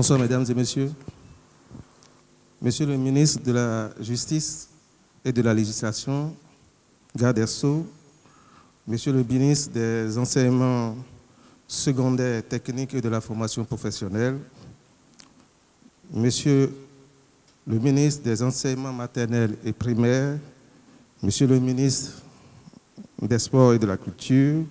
Bonsoir, mesdames et messieurs. Monsieur le ministre de la Justice et de la Législation, garde des Sceaux, monsieur le ministre des Enseignements secondaires, techniques et de la formation professionnelle, monsieur le ministre des Enseignements maternels et primaires, monsieur le ministre des Sports et de la Culture,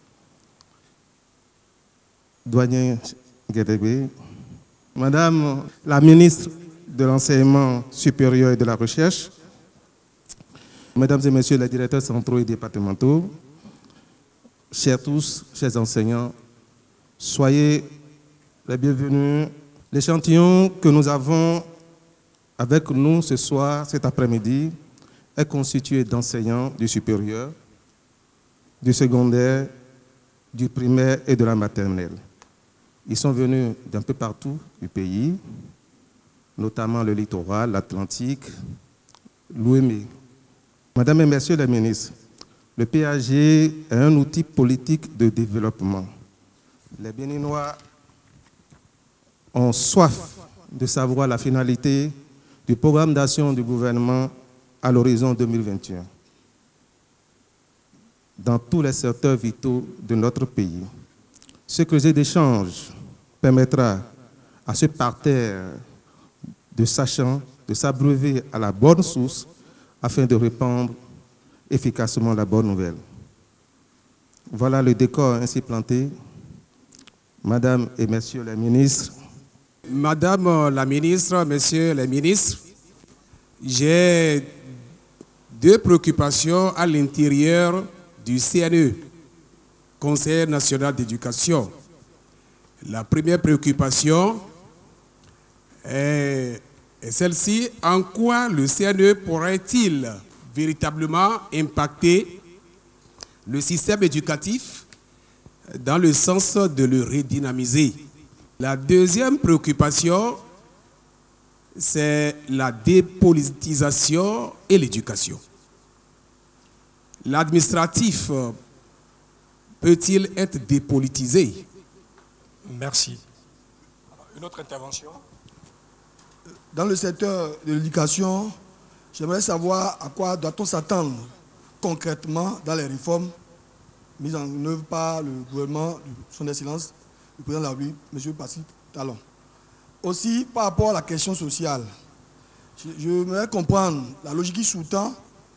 doyen Guédébé, madame la ministre de l'Enseignement supérieur et de la Recherche, mesdames et messieurs les directeurs centraux et départementaux, chers tous, chers enseignants, soyez les bienvenus. L'échantillon que nous avons avec nous ce soir, cet après-midi, est constitué d'enseignants du supérieur, du secondaire, du primaire et de la maternelle. Ils sont venus d'un peu partout du pays, notamment le littoral, l'Atlantique, l'Ouémé. Mesdames et messieurs les ministres, le PAG est un outil politique de développement. Les Béninois ont soif de savoir la finalité du programme d'action du gouvernement à l'horizon 2021 dans tous les secteurs vitaux de notre pays. Ce creuset d'échange permettra à ce parterre de sachants de s'abreuver à la bonne source afin de répandre efficacement la bonne nouvelle. Voilà le décor ainsi planté. Madame et messieurs les ministres. Madame la ministre, messieurs les ministres, j'ai deux préoccupations à l'intérieur du CNE, Conseil national d'éducation. La première préoccupation est celle-ci: en quoi le CNE pourrait-il véritablement impacter le système éducatif dans le sens de le redynamiser? La deuxième préoccupation, c'est la dépolitisation et l'éducation. L'administratif peut-il être dépolitisé? Merci. Une autre intervention? Dans le secteur de l'éducation, j'aimerais savoir à quoi doit-on s'attendre concrètement dans les réformes mises en œuvre par le gouvernement de son Excellence, le président de la République, M. Patrice Talon. Aussi, par rapport à la question sociale, je voudrais comprendre la logique qui sous-tend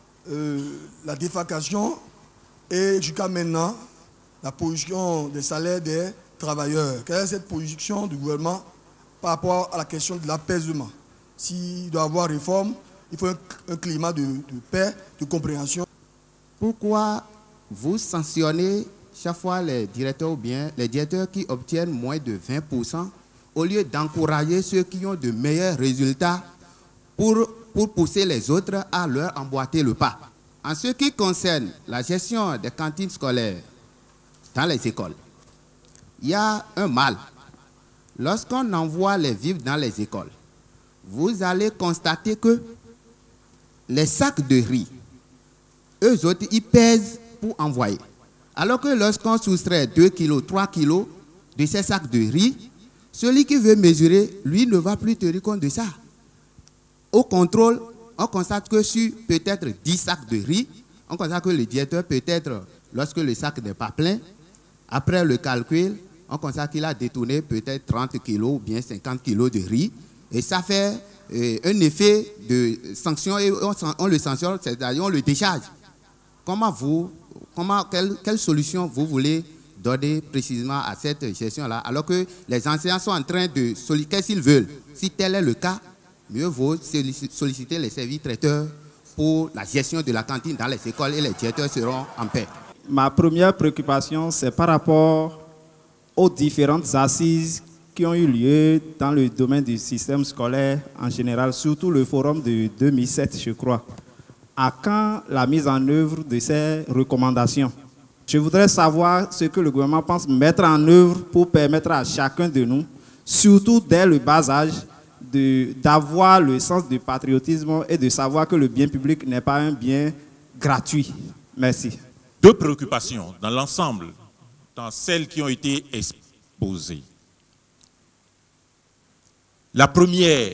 la défalcation et jusqu'à maintenant la position des salaires des travailleurs. Quelle est cette position du gouvernement par rapport à la question de l'apaisement? S'il doit y avoir réforme, il faut un climat de paix, de compréhension. Pourquoi vous sanctionnez chaque fois les directeurs ou bien les directeurs qui obtiennent moins de 20% au lieu d'encourager ceux qui ont de meilleurs résultats pour pousser les autres à leur emboîter le pas? En ce qui concerne la gestion des cantines scolaires dans les écoles, il y a un mal. Lorsqu'on envoie les vivres dans les écoles, vous allez constater que les sacs de riz, eux autres, ils pèsent pour envoyer. Alors que lorsqu'on soustrait 2 kilos, 3 kilos de ces sacs de riz, celui qui veut mesurer, lui, ne va plus tenir compte de ça. Au contrôle, on constate que sur peut-être 10 sacs de riz, on constate que le directeur, peut-être, lorsque le sac n'est pas plein, après le calcul, on constate qu'il a détourné peut-être 30 kilos ou bien 50 kilos de riz. Et ça fait un effet de sanction et on le sanctionne, c'est-à-dire on le décharge. Quelle solution vous voulez donner précisément à cette gestion-là, alors que les enseignants sont en train de solliciter, qu'est-ce qu'ils veulent? Si tel est le cas, mieux vaut solliciter les services traiteurs pour la gestion de la cantine dans les écoles et les directeurs seront en paix. Ma première préoccupation, c'est par rapport aux différentes assises qui ont eu lieu dans le domaine du système scolaire en général, surtout le forum de 2007, je crois. À quand la mise en œuvre de ces recommandations? Je voudrais savoir ce que le gouvernement pense mettre en œuvre pour permettre à chacun de nous, surtout dès le bas âge, d'avoir le sens du patriotisme et de savoir que le bien public n'est pas un bien gratuit. Merci. Deux préoccupations dans l'ensemble, dans celles qui ont été exposées. La première,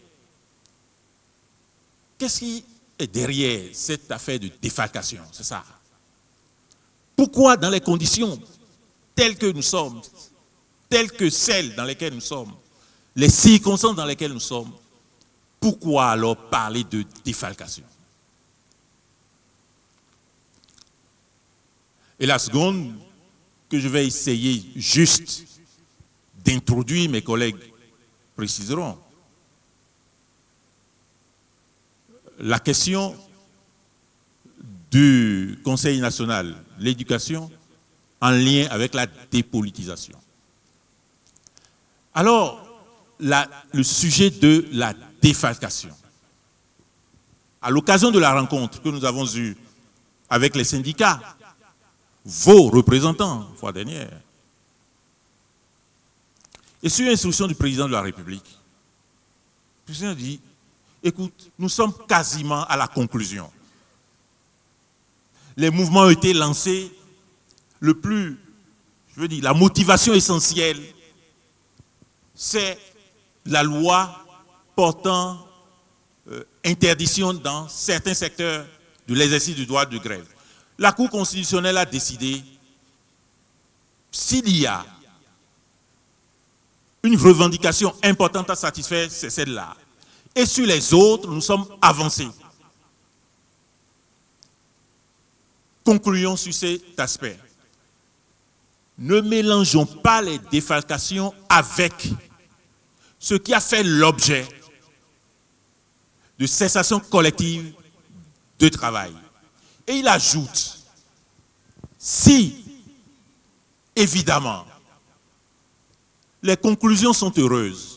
qu'est-ce qui est derrière cette affaire de défalcation? C'est ça. Pourquoi dans les conditions telles que nous sommes, telles que celles dans lesquelles nous sommes, les circonstances dans lesquelles nous sommes, pourquoi alors parler de défalcation? Et la seconde, que je vais essayer juste d'introduire, mes collègues préciseront, la question du Conseil national de l'éducation en lien avec la dépolitisation. Alors, le sujet de la défalcation. À l'occasion de la rencontre que nous avons eue avec les syndicats, vos représentants, la fois dernière, et sur instruction du président de la République, le président dit, écoute, nous sommes quasiment à la conclusion. Les mouvements ont été lancés, la motivation essentielle, c'est la loi portant interdiction dans certains secteurs de l'exercice du droit de grève. La Cour constitutionnelle a décidé, s'il y a une revendication importante à satisfaire, c'est celle-là. Et sur les autres, nous sommes avancés. Concluons sur cet aspect. Ne mélangeons pas les défalcations avec ce qui a fait l'objet de cessation collective de travail. Et il ajoute, si, évidemment, les conclusions sont heureuses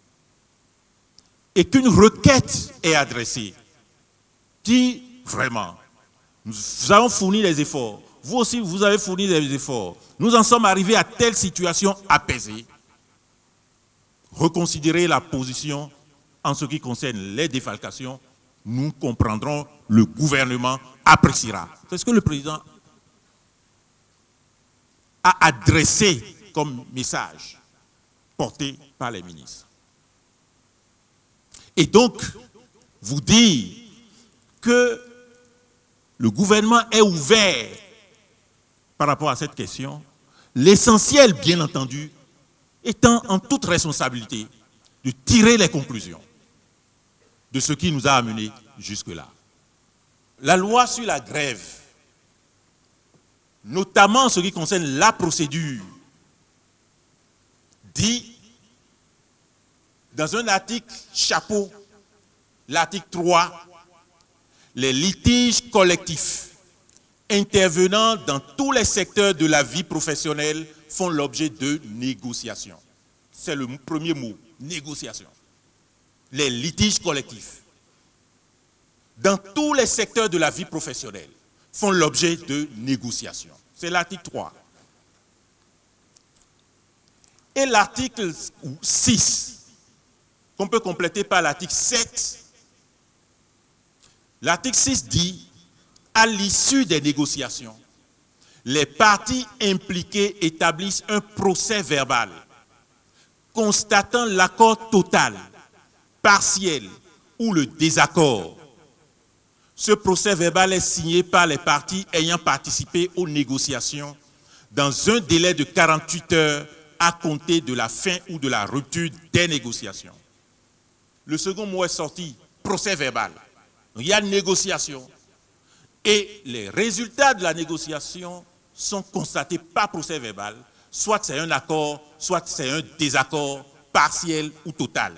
et qu'une requête est adressée, dit vraiment, nous avons fourni les efforts, vous aussi vous avez fourni des efforts, nous en sommes arrivés à telle situation apaisée, reconsidérer la position en ce qui concerne les défalcations, nous comprendrons, le gouvernement appréciera. C'est ce que le président a adressé comme message porté par les ministres. Et donc, vous dire que le gouvernement est ouvert par rapport à cette question, l'essentiel, bien entendu, étant en toute responsabilité de tirer les conclusions de ce qui nous a amenés jusque-là. La loi sur la grève, notamment en ce qui concerne la procédure, dit dans un article chapeau, l'article 3, les litiges collectifs intervenant dans tous les secteurs de la vie professionnelle font l'objet de négociations. C'est le premier mot, négociation. Les litiges collectifs dans tous les secteurs de la vie professionnelle font l'objet de négociations. C'est l'article 3. Et l'article 6, qu'on peut compléter par l'article 7, l'article 6 dit, à l'issue des négociations, les parties impliquées établissent un procès verbal constatant l'accord total, partiel ou le désaccord. Ce procès verbal est signé par les parties ayant participé aux négociations dans un délai de 48 heures à compter de la fin ou de la rupture des négociations. Le second mot est sorti, procès verbal. Donc, il y a une négociation et les résultats de la négociation sont constatés par procès verbal, soit c'est un accord, soit c'est un désaccord partiel ou total.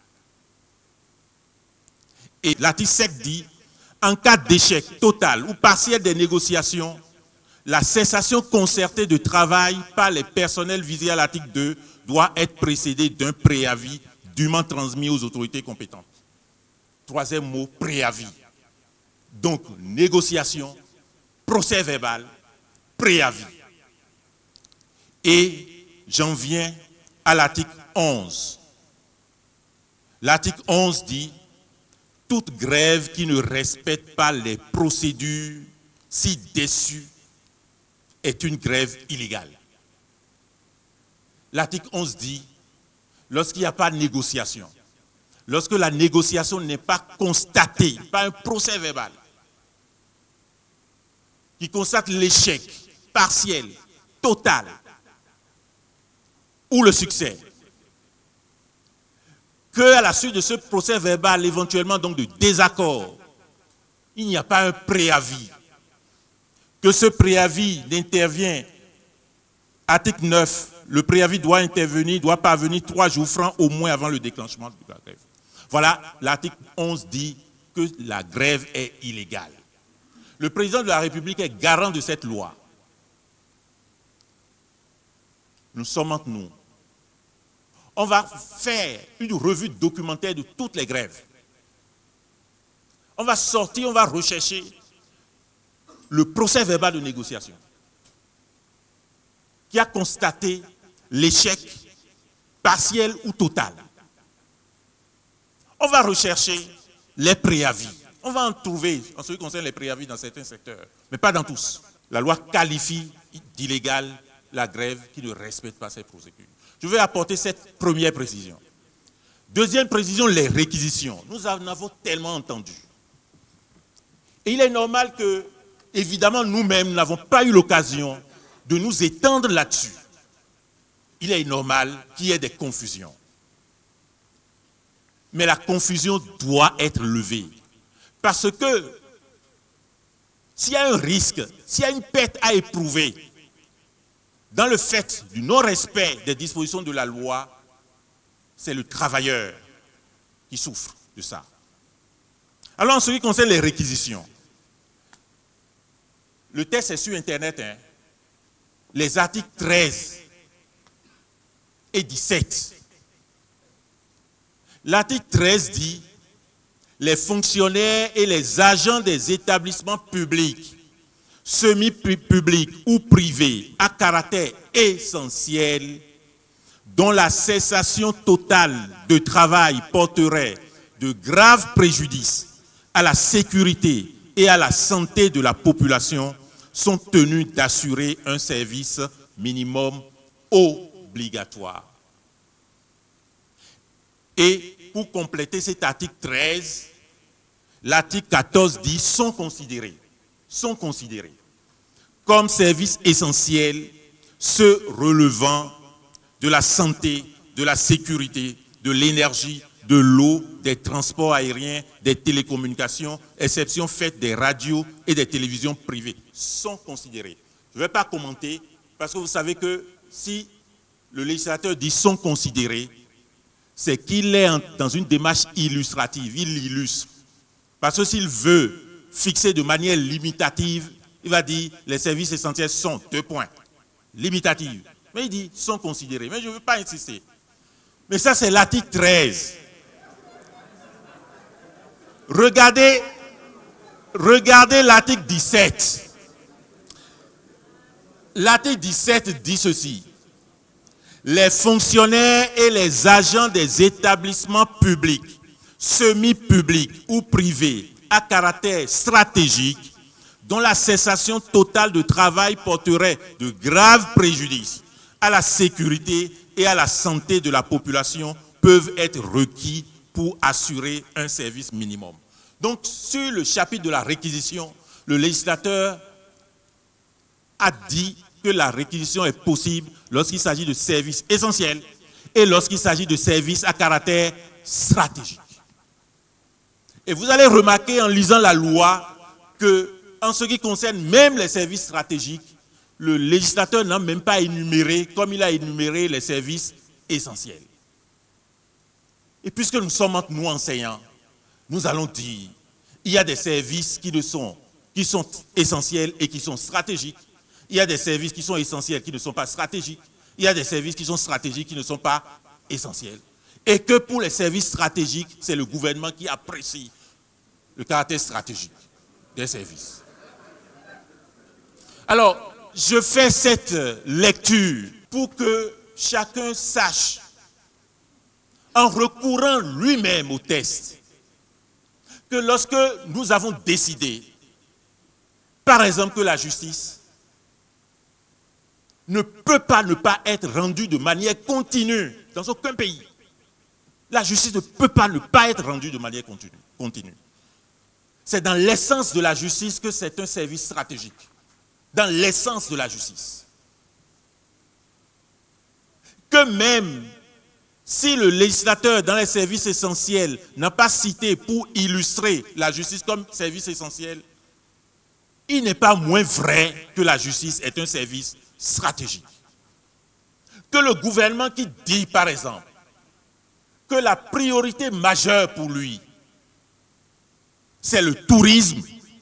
Et l'article 7 dit, en cas d'échec total ou partiel des négociations, la cessation concertée de travail par les personnels visés à l'article 2 doit être précédée d'un préavis dûment transmis aux autorités compétentes. Troisième mot, préavis. Donc, négociation, procès verbal, préavis. Et j'en viens à l'article 11. L'article 11 dit, toute grève qui ne respecte pas les procédures ci-dessus est une grève illégale. L'article 11 dit, lorsqu'il n'y a pas de négociation, lorsque la négociation n'est pas constatée, pas un procès verbal, qui constate l'échec partiel, total, ou le succès, qu'à la suite de ce procès verbal, éventuellement donc de désaccord, il n'y a pas un préavis, que ce préavis n'intervient, article 9, le préavis doit intervenir, doit parvenir 3 jours francs au moins avant le déclenchement de la grève. Voilà, l'article 11 dit que la grève est illégale. Le président de la République est garant de cette loi. Nous sommes entre nous. On va faire une revue documentaire de toutes les grèves. On va sortir, on va rechercher le procès verbal de négociation qui a constaté l'échec partiel ou total. On va rechercher les préavis. On va en trouver, en ce qui concerne les préavis dans certains secteurs, mais pas dans tous. La loi qualifie d'illégale la grève qui ne respecte pas ces procédures. Je vais apporter cette première précision. Deuxième précision, les réquisitions. Nous en avons tellement entendu. Et il est normal que, évidemment, nous-mêmes n'avons pas eu l'occasion de nous étendre là-dessus. Il est normal qu'il y ait des confusions. Mais la confusion doit être levée. Parce que s'il y a un risque, s'il y a une perte à éprouver dans le fait du non-respect des dispositions de la loi, c'est le travailleur qui souffre de ça. Alors, en ce qui concerne les réquisitions, le texte est sur Internet, hein, les articles 13 et 17. L'article 13 dit « Les fonctionnaires et les agents des établissements publics, semi-publics ou privés à caractère essentiel, dont la cessation totale de travail porterait de graves préjudices à la sécurité et à la santé de la population, sont tenus d'assurer un service minimum obligatoire. » Et pour compléter cet article 13, l'article 14 dit « sont considérés comme services essentiels ceux relevant de la santé, de la sécurité, de l'énergie, de l'eau, des transports aériens, des télécommunications, exception faite des radios et des télévisions privées, sont considérés. » Je ne vais pas commenter, parce que vous savez que si le législateur dit « sont considérés », c'est qu'il est dans une démarche illustrative, il illustre. Parce que s'il veut fixer de manière limitative, il va dire « les services essentiels sont, 2 points, limitative ». Mais il dit « sont considérés ». Mais je ne veux pas insister. Mais ça, c'est l'article 13. Regardez l'article 17. L'article 17 dit ceci. Les fonctionnaires et les agents des établissements publics, semi-publics ou privés à caractère stratégique, dont la cessation totale de travail porterait de graves préjudices à la sécurité et à la santé de la population, peuvent être requis pour assurer un service minimum. Donc, sur le chapitre de la réquisition, le législateur a dit que la réquisition est possible lorsqu'il s'agit de services essentiels et lorsqu'il s'agit de services à caractère stratégique. Et vous allez remarquer en lisant la loi que, en ce qui concerne même les services stratégiques, le législateur n'a même pas énuméré, comme il a énuméré les services essentiels. Et puisque nous sommes entre nous enseignants, nous allons dire, il y a des services qui sont essentiels et qui sont stratégiques. Il y a des services qui sont essentiels qui ne sont pas stratégiques. Il y a des services qui sont stratégiques qui ne sont pas essentiels. Et que pour les services stratégiques, c'est le gouvernement qui apprécie le caractère stratégique des services. Alors, je fais cette lecture pour que chacun sache, en recourant lui-même au test, que lorsque nous avons décidé, par exemple, que la justice ne peut pas ne pas être rendue de manière continue dans aucun pays. La justice ne peut pas ne pas être rendue de manière continue. C'est dans l'essence de la justice que c'est un service stratégique. Dans l'essence de la justice. Que même si le législateur dans les services essentiels n'a pas cité pour illustrer la justice comme service essentiel, il n'est pas moins vrai que la justice est un service stratégique. Que le gouvernement qui dit, par exemple, que la priorité majeure pour lui, c'est le tourisme,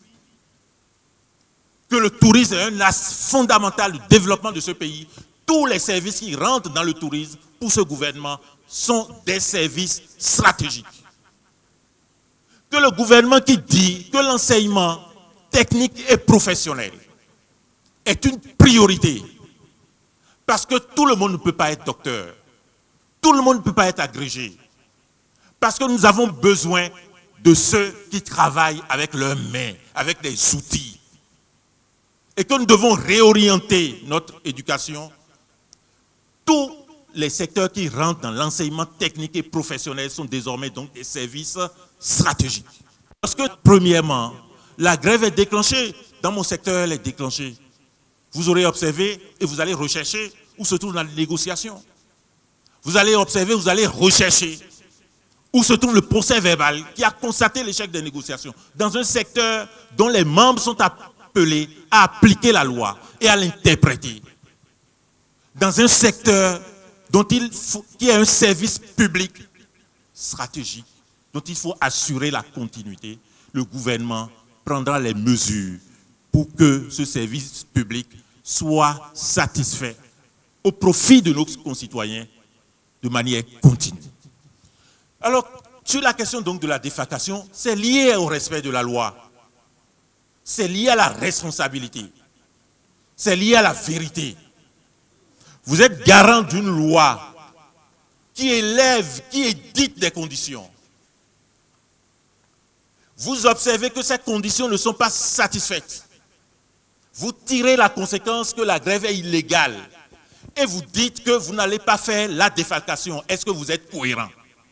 que le tourisme est un axe fondamental du développement de ce pays, tous les services qui rentrent dans le tourisme, pour ce gouvernement, sont des services stratégiques. Que le gouvernement qui dit que l'enseignement technique et professionnel est une priorité, parce que tout le monde ne peut pas être docteur, tout le monde ne peut pas être agrégé, parce que nous avons besoin de ceux qui travaillent avec leurs mains, avec des outils, et que nous devons réorienter notre éducation. Tous les secteurs qui rentrent dans l'enseignement technique et professionnel sont désormais donc des services stratégiques. Parce que, premièrement, la grève est déclenchée. Dans mon secteur, elle est déclenchée. Vous aurez observé et vous allez rechercher où se trouve la négociation. Vous allez observer, vous allez rechercher où se trouve le procès verbal qui a constaté l'échec des négociations. Dans un secteur dont les membres sont appelés à appliquer la loi et à l'interpréter. Dans un secteur qui est un service public stratégique, dont il faut assurer la continuité, le gouvernement prendra les mesures pour que ce service public soit satisfait au profit de nos concitoyens de manière continue. Alors, sur la question donc de la défalcation, c'est lié au respect de la loi, c'est lié à la responsabilité, c'est lié à la vérité. Vous êtes garant d'une loi qui élève, qui édicte des conditions. Vous observez que ces conditions ne sont pas satisfaites. Vous tirez la conséquence que la grève est illégale et vous dites que vous n'allez pas faire la défalcation. Est-ce que vous êtes cohérent?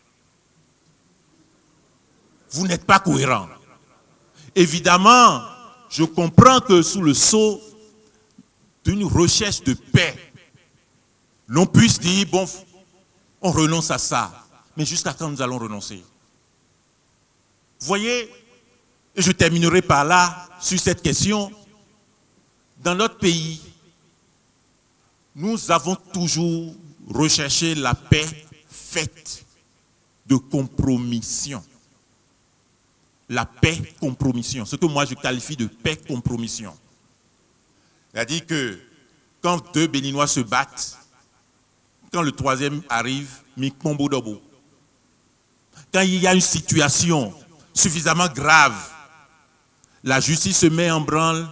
Vous n'êtes pas cohérent. Évidemment, je comprends que sous le sceau d'une recherche de paix, l'on puisse dire, bon, on renonce à ça. Mais jusqu'à quand nous allons renoncer? Vous voyez, et je terminerai par là, sur cette question. Dans notre pays, nous avons toujours recherché la paix faite de compromission. La paix-compromission, ce que moi je qualifie de paix-compromission. C'est-à-dire que quand deux Béninois se battent, quand le troisième arrive, mikpombo dobo. Quand il y a une situation suffisamment grave, la justice se met en branle,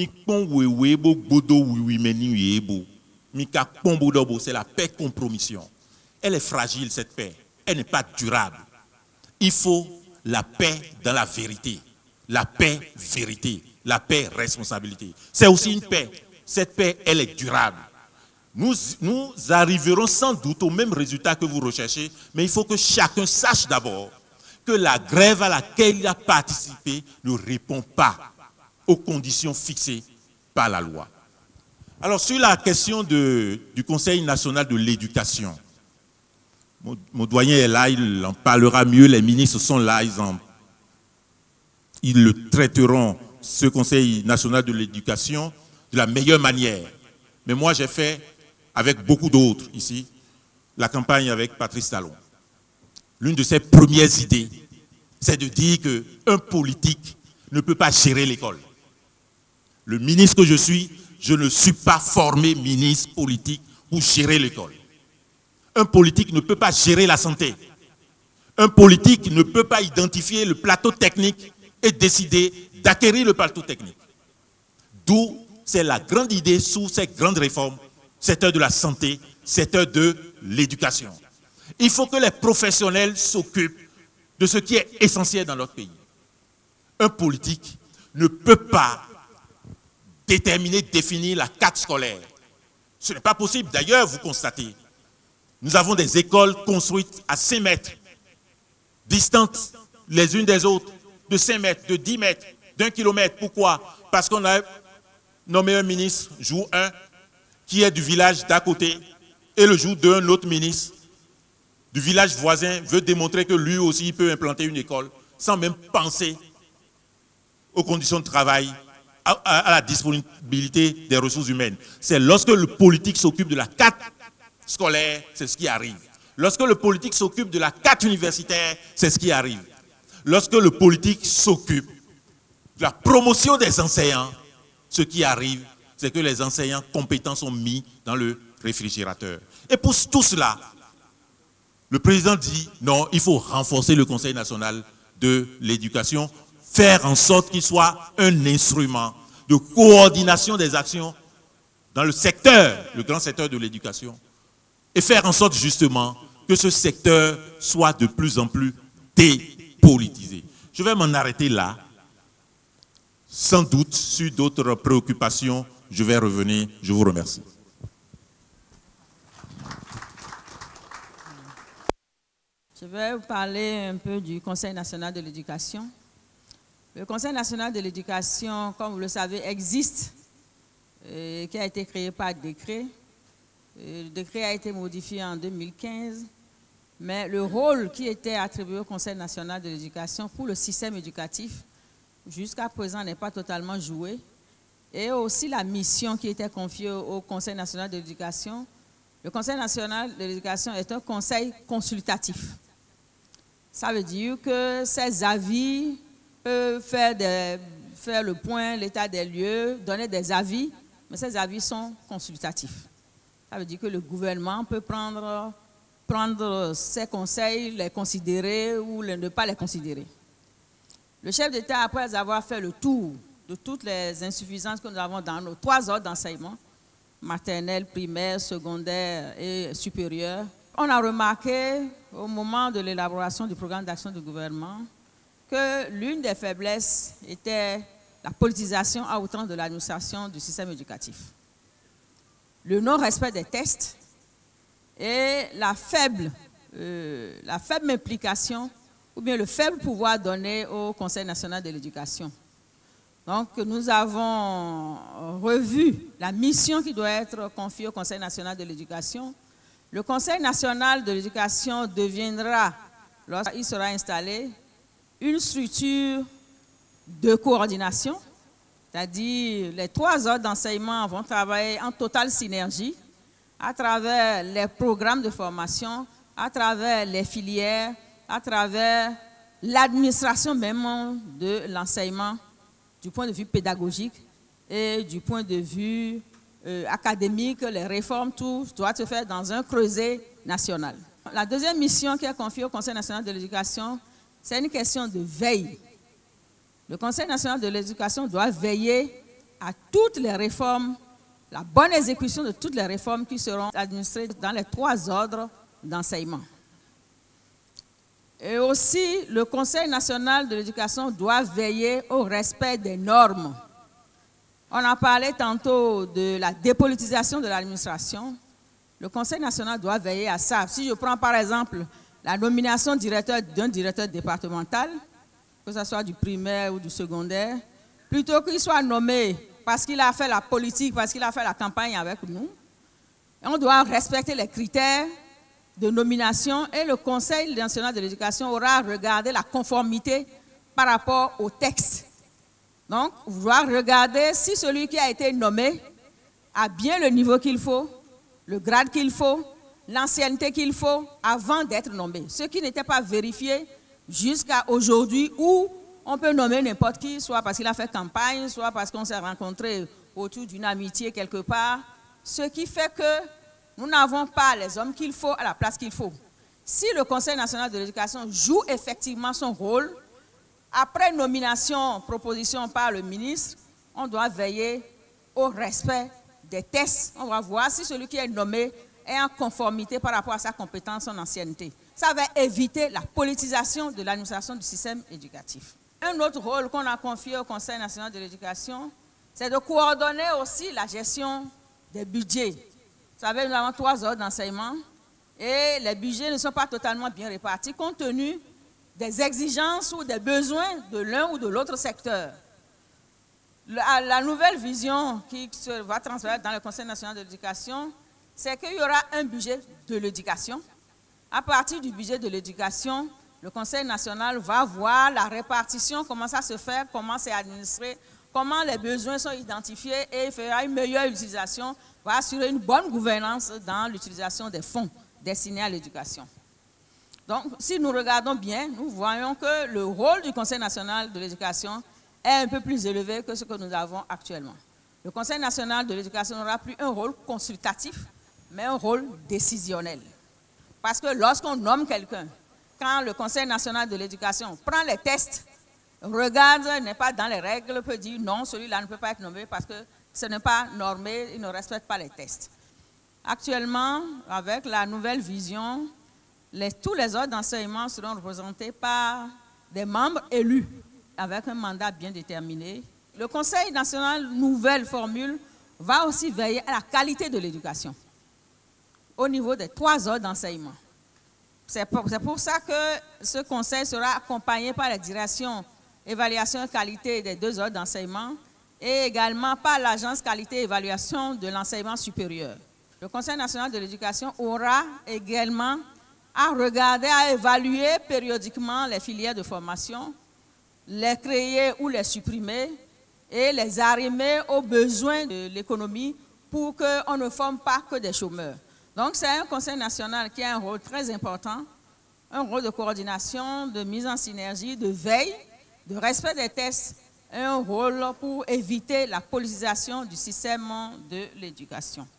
c'est la paix-compromission. Elle est fragile, cette paix. Elle n'est pas durable. Il faut la paix dans la vérité. La paix vérité. La paix responsabilité. C'est aussi une paix. Cette paix, elle est durable. Nous arriverons sans doute au même résultat que vous recherchez, mais il faut que chacun sache d'abord que la grève à laquelle il a participé ne répond pas aux conditions fixées par la loi. Alors, sur la question du Conseil national de l'éducation, mon doyen est là, il en parlera mieux, les ministres sont là, ils le traiteront, ce Conseil national de l'éducation, de la meilleure manière. Mais moi, j'ai fait, avec beaucoup d'autres ici, la campagne avec Patrice Talon. L'une de ses premières idées, c'est de dire qu'un politique ne peut pas gérer l'école. Le ministre que je suis, je ne suis pas formé ministre politique pour gérer l'école. Un politique ne peut pas gérer la santé. Un politique ne peut pas identifier le plateau technique et décider d'acquérir le plateau technique. D'où c'est la grande idée sous ces grandes réformes, secteur de la santé, secteur de l'éducation. Il faut que les professionnels s'occupent de ce qui est essentiel dans notre pays. Un politique ne peut pas déterminer, définir la carte scolaire. Ce n'est pas possible. D'ailleurs, vous constatez, nous avons des écoles construites à 5 mètres distantes les unes des autres, de 5 mètres, de 10 mètres, d'1 kilomètre. Pourquoi? Parce qu'on a nommé un ministre, jour 1, qui est du village d'à côté, et le jour 2, un autre ministre du village voisin veut démontrer que lui aussi peut implanter une école, sans même penser aux conditions de travail, à la disponibilité des ressources humaines. C'est lorsque le politique s'occupe de la carte scolaire, c'est ce qui arrive. Lorsque le politique s'occupe de la carte universitaire, c'est ce qui arrive. Lorsque le politique s'occupe de la promotion des enseignants, ce qui arrive, c'est que les enseignants compétents sont mis dans le réfrigérateur. Et pour tout cela, le président dit non, il faut renforcer le Conseil national de l'éducation, faire en sorte qu'il soit un instrument de coordination des actions dans le secteur, le grand secteur de l'éducation, et faire en sorte justement que ce secteur soit de plus en plus dépolitisé. Je vais m'en arrêter là. Sans doute, sur d'autres préoccupations, je vais revenir. Je vous remercie. Je vais vous parler un peu du Conseil national de l'éducation. Le Conseil national de l'éducation, comme vous le savez, existe, qui a été créé par décret. Le décret a été modifié en 2015, mais le rôle qui était attribué au Conseil national de l'éducation pour le système éducatif, jusqu'à présent, n'est pas totalement joué. Et aussi la mission qui était confiée au Conseil national de l'éducation. Le Conseil national de l'éducation est un conseil consultatif. Ça veut dire que ces avis peuvent faire le point, l'état des lieux, donner des avis, mais ces avis sont consultatifs. Ça veut dire que le gouvernement peut prendre ces conseils, les considérer ou ne pas les considérer. Le chef d'État, après avoir fait le tour de toutes les insuffisances que nous avons dans nos 3 ordres d'enseignement, maternelle, primaire, secondaire et supérieur, on a remarqué au moment de l'élaboration du programme d'action du gouvernement que l'une des faiblesses était la politisation à outrance de l'administration du système éducatif. Le non-respect des tests et la faible implication ou bien le faible pouvoir donné au Conseil national de l'éducation. Donc, nous avons revu la mission qui doit être confiée au Conseil national de l'éducation. Le Conseil national de l'éducation deviendra, lorsqu'il sera installé, une structure de coordination, c'est-à-dire les 3 ordres d'enseignement vont travailler en totale synergie à travers les programmes de formation, à travers les filières, à travers l'administration même de l'enseignement du point de vue pédagogique et du point de vue académique, les réformes, tout doit se faire dans un creuset national. La deuxième mission qui est confiée au Conseil national de l'éducation, c'est une question de veille. Le Conseil national de l'éducation doit veiller à toutes les réformes, la bonne exécution de toutes les réformes qui seront administrées dans les 3 ordres d'enseignement. Et aussi, le Conseil national de l'éducation doit veiller au respect des normes. On a parlé tantôt de la dépolitisation de l'administration. Le Conseil national doit veiller à ça. Si je prends par exemple la nomination d'un directeur départemental, que ce soit du primaire ou du secondaire, plutôt qu'il soit nommé parce qu'il a fait la politique, parce qu'il a fait la campagne avec nous, on doit respecter les critères de nomination et le Conseil national de l'éducation aura regardé la conformité par rapport au texte. Donc, on doit regarder si celui qui a été nommé a bien le niveau qu'il faut, le grade qu'il faut, l'ancienneté qu'il faut avant d'être nommé. Ce qui n'était pas vérifié jusqu'à aujourd'hui où on peut nommer n'importe qui, soit parce qu'il a fait campagne, soit parce qu'on s'est rencontré autour d'une amitié quelque part. Ce qui fait que nous n'avons pas les hommes qu'il faut à la place qu'il faut. Si le Conseil national de l'éducation joue effectivement son rôle, après nomination, proposition par le ministre, on doit veiller au respect des tests. On va voir si celui qui est nommé est en conformité par rapport à sa compétence, son ancienneté. Ça va éviter la politisation de l'administration du système éducatif. Un autre rôle qu'on a confié au Conseil national de l'éducation, c'est de coordonner aussi la gestion des budgets. Vous savez, nous avons 3 ordres d'enseignement et les budgets ne sont pas totalement bien répartis compte tenu des exigences ou des besoins de l'un ou de l'autre secteur. La nouvelle vision qui va transférer dans le Conseil national de l'éducation, c'est qu'il y aura un budget de l'éducation. À partir du budget de l'éducation, le Conseil national va voir la répartition, comment ça se fait, comment c'est administré, comment les besoins sont identifiés et il fera une meilleure utilisation, va assurer une bonne gouvernance dans l'utilisation des fonds destinés à l'éducation. Donc, si nous regardons bien, nous voyons que le rôle du Conseil national de l'éducation est un peu plus élevé que ce que nous avons actuellement. Le Conseil national de l'éducation n'aura plus un rôle consultatif, mais un rôle décisionnel. Parce que lorsqu'on nomme quelqu'un, quand le Conseil national de l'éducation prend les tests, regarde, n'est pas dans les règles, peut dire non, celui-là ne peut pas être nommé parce que ce n'est pas normé, il ne respecte pas les tests. Actuellement, avec la nouvelle vision, tous les ordres d'enseignement seront représentés par des membres élus avec un mandat bien déterminé. Le Conseil national, nouvelle formule, va aussi veiller à la qualité de l'éducation au niveau des 3 ordres d'enseignement. C'est pour ça que ce conseil sera accompagné par la direction évaluation et qualité des 2 ordres d'enseignement et également par l'agence qualité et évaluation de l'enseignement supérieur. Le Conseil national de l'éducation aura également à regarder, à évaluer périodiquement les filières de formation, les créer ou les supprimer et les arrimer aux besoins de l'économie pour qu'on ne forme pas que des chômeurs. Donc c'est un Conseil national qui a un rôle très important, un rôle de coordination, de mise en synergie, de veille, de respect des tests, et un rôle pour éviter la politisation du système de l'éducation.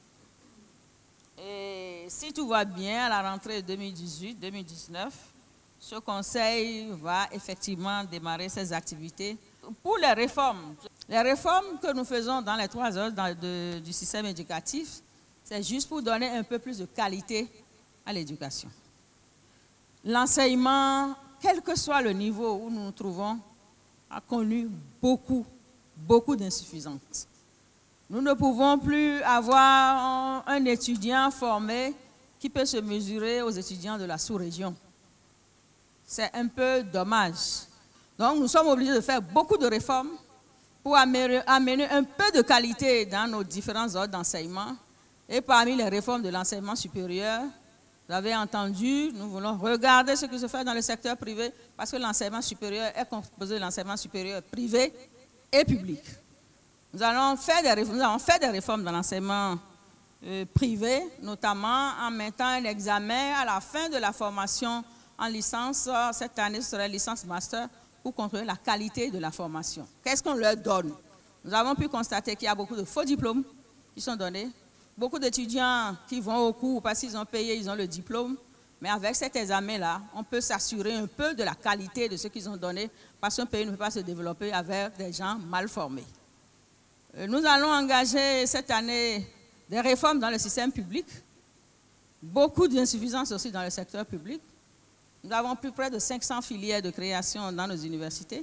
Et si tout va bien, à la rentrée 2018-2019, ce conseil va effectivement démarrer ses activités. Pour les réformes que nous faisons dans les 3 heures du système éducatif, c'est juste pour donner un peu plus de qualité à l'éducation. L'enseignement, quel que soit le niveau où nous nous trouvons, a connu beaucoup d'insuffisances. Nous ne pouvons plus avoir un étudiant formé qui peut se mesurer aux étudiants de la sous-région. C'est un peu dommage. Donc nous sommes obligés de faire beaucoup de réformes pour amener un peu de qualité dans nos différents ordres d'enseignement. Et parmi les réformes de l'enseignement supérieur, vous avez entendu, nous voulons regarder ce qui se fait dans le secteur privé parce que l'enseignement supérieur est composé de l'enseignement supérieur privé et public. Nous avons fait des réformes dans l'enseignement privé, notamment en mettant un examen à la fin de la formation en licence. Cette année, ce serait licence master pour contrôler la qualité de la formation. Qu'est-ce qu'on leur donne? Nous avons pu constater qu'il y a beaucoup de faux diplômes qui sont donnés. Beaucoup d'étudiants qui vont au cours parce qu'ils ont payé, ils ont le diplôme. Mais avec cet examen-là, on peut s'assurer un peu de la qualité de ce qu'ils ont donné parce qu'un pays ne peut pas se développer avec des gens mal formés. Nous allons engager cette année des réformes dans le système public. Beaucoup d'insuffisances aussi dans le secteur public. Nous avons plus près de 500 filières de création dans nos universités.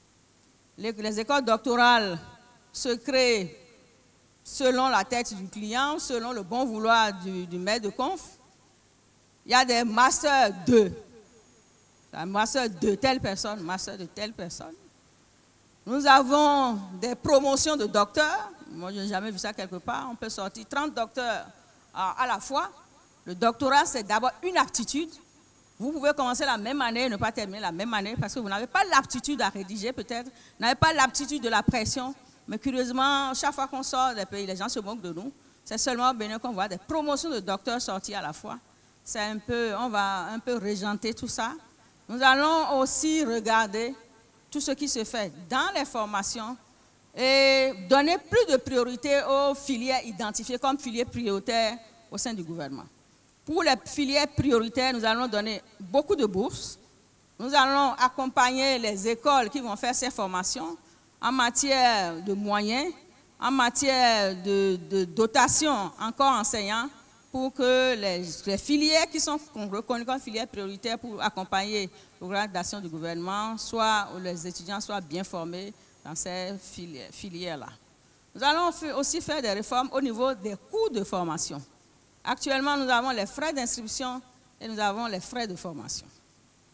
Les écoles doctorales se créent selon la tête du client, selon le bon vouloir du maître de conf. Il y a des masters de, un master de telle personne, master de telle personne. Nous avons des promotions de docteurs. Moi, je n'ai jamais vu ça quelque part. On peut sortir 30 docteurs à la fois. Le doctorat, c'est d'abord une aptitude. Vous pouvez commencer la même année et ne pas terminer la même année parce que vous n'avez pas l'aptitude à rédiger peut-être, vous n'avez pas l'aptitude de la pression. Mais curieusement, chaque fois qu'on sort des pays, les gens se moquent de nous. C'est seulement au Bénin qu'on voit des promotions de docteurs sortir à la fois. C'est un peu, on va un peu régenter tout ça. Nous allons aussi regarder tout ce qui se fait dans les formations et donner plus de priorité aux filières identifiées comme filières prioritaires au sein du gouvernement. Pour les filières prioritaires, nous allons donner beaucoup de bourses. Nous allons accompagner les écoles qui vont faire ces formations en matière de moyens, en matière de dotation encore enseignants pour que les filières qui sont reconnues comme filières prioritaires pour accompagner le programme d'action du gouvernement, les étudiants soient bien formés dans ces filières-là. Nous allons aussi faire des réformes au niveau des coûts de formation. Actuellement, nous avons les frais d'inscription et nous avons les frais de formation.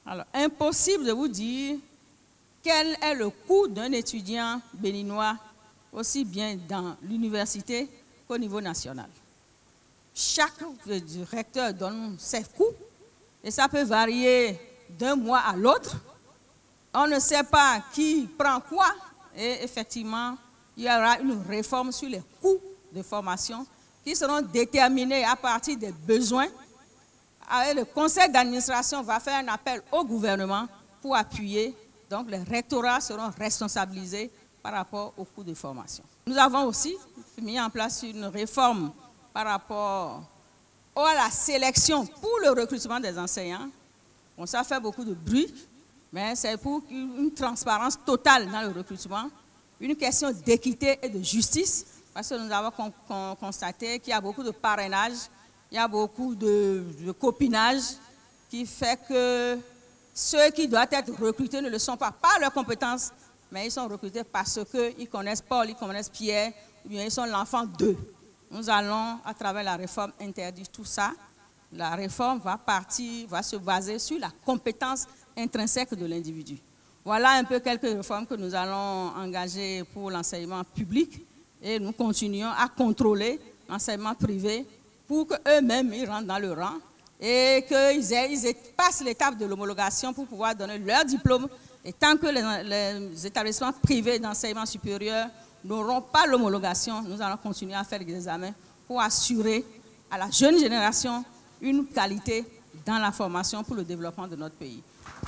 Alors, impossible de vous dire quel est le coût d'un étudiant béninois, aussi bien dans l'université qu'au niveau national. Chaque recteur donne ses coûts et ça peut varier d'un mois à l'autre. On ne sait pas qui prend quoi et effectivement, il y aura une réforme sur les coûts de formation qui seront déterminés à partir des besoins. Le conseil d'administration va faire un appel au gouvernement pour appuyer. Donc, les rectorats seront responsabilisés par rapport aux coûts de formation. Nous avons aussi mis en place une réforme par rapport à la sélection pour le recrutement des enseignants. Bon, ça fait beaucoup de bruit, mais c'est pour une transparence totale dans le recrutement, une question d'équité et de justice, parce que nous avons constaté qu'il y a beaucoup de parrainage, il y a beaucoup de copinage qui fait que ceux qui doivent être recrutés ne le sont pas par leurs compétences, mais ils sont recrutés parce qu'ils connaissent Paul, ils connaissent Pierre, ou bien ils sont l'enfant d'eux. Nous allons, à travers la réforme, interdire tout ça. La réforme va se baser sur la compétence intrinsèque de l'individu. Voilà un peu quelques réformes que nous allons engager pour l'enseignement public et nous continuons à contrôler l'enseignement privé pour qu'eux-mêmes ils rentrent dans le rang et qu'ils passent l'étape de l'homologation pour pouvoir donner leur diplôme. Et tant que les établissements privés d'enseignement supérieur n'auront pas l'homologation, nous allons continuer à faire des examens pour assurer à la jeune génération une qualité dans la formation pour le développement de notre pays.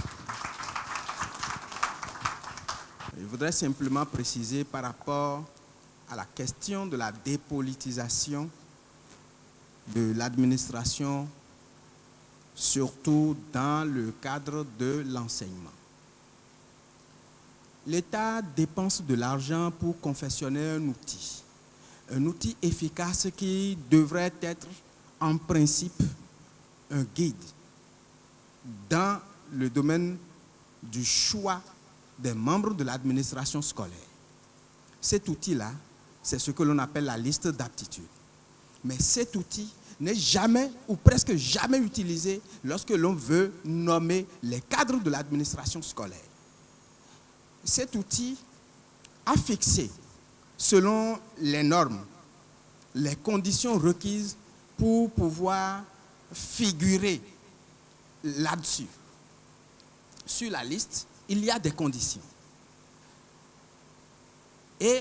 Je voudrais simplement préciser par rapport à la question de la dépolitisation de l'administration, surtout dans le cadre de l'enseignement. L'État dépense de l'argent pour confectionner un outil efficace qui devrait être en principe un guide dans le domaine du choix des membres de l'administration scolaire. Cet outil-là, c'est ce que l'on appelle la liste d'aptitudes. Mais cet outil n'est jamais ou presque jamais utilisé lorsque l'on veut nommer les cadres de l'administration scolaire. Cet outil a fixé, selon les normes, les conditions requises pour pouvoir figurer là-dessus. Sur la liste, il y a des conditions. Et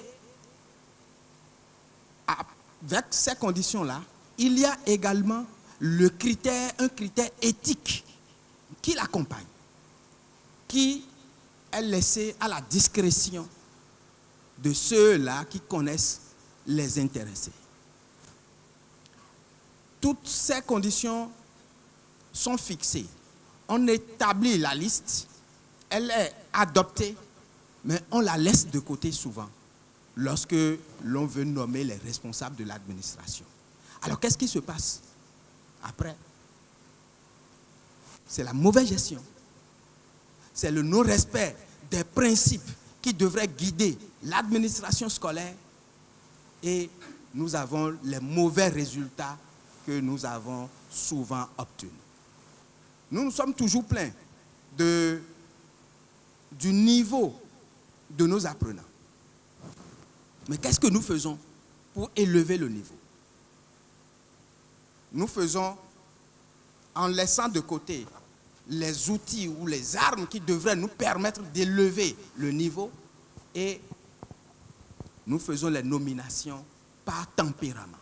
avec ces conditions-là, il y a également un critère éthique qui l'accompagne, qui est laissé à la discrétion de ceux-là qui connaissent les intéressés. Toutes ces conditions sont fixées. On établit la liste, elle est adoptée, mais on la laisse de côté souvent lorsque l'on veut nommer les responsables de l'administration. Alors qu'est-ce qui se passe après? C'est la mauvaise gestion. C'est le non-respect des principes qui devraient guider l'administration scolaire et nous avons les mauvais résultats que nous avons souvent obtenus. Nous sommes toujours pleins du niveau de nos apprenants. Mais qu'est-ce que nous faisons pour élever le niveau? Nous faisons en laissant de côté les outils ou les armes qui devraient nous permettre d'élever le niveau et nous faisons les nominations par tempérament.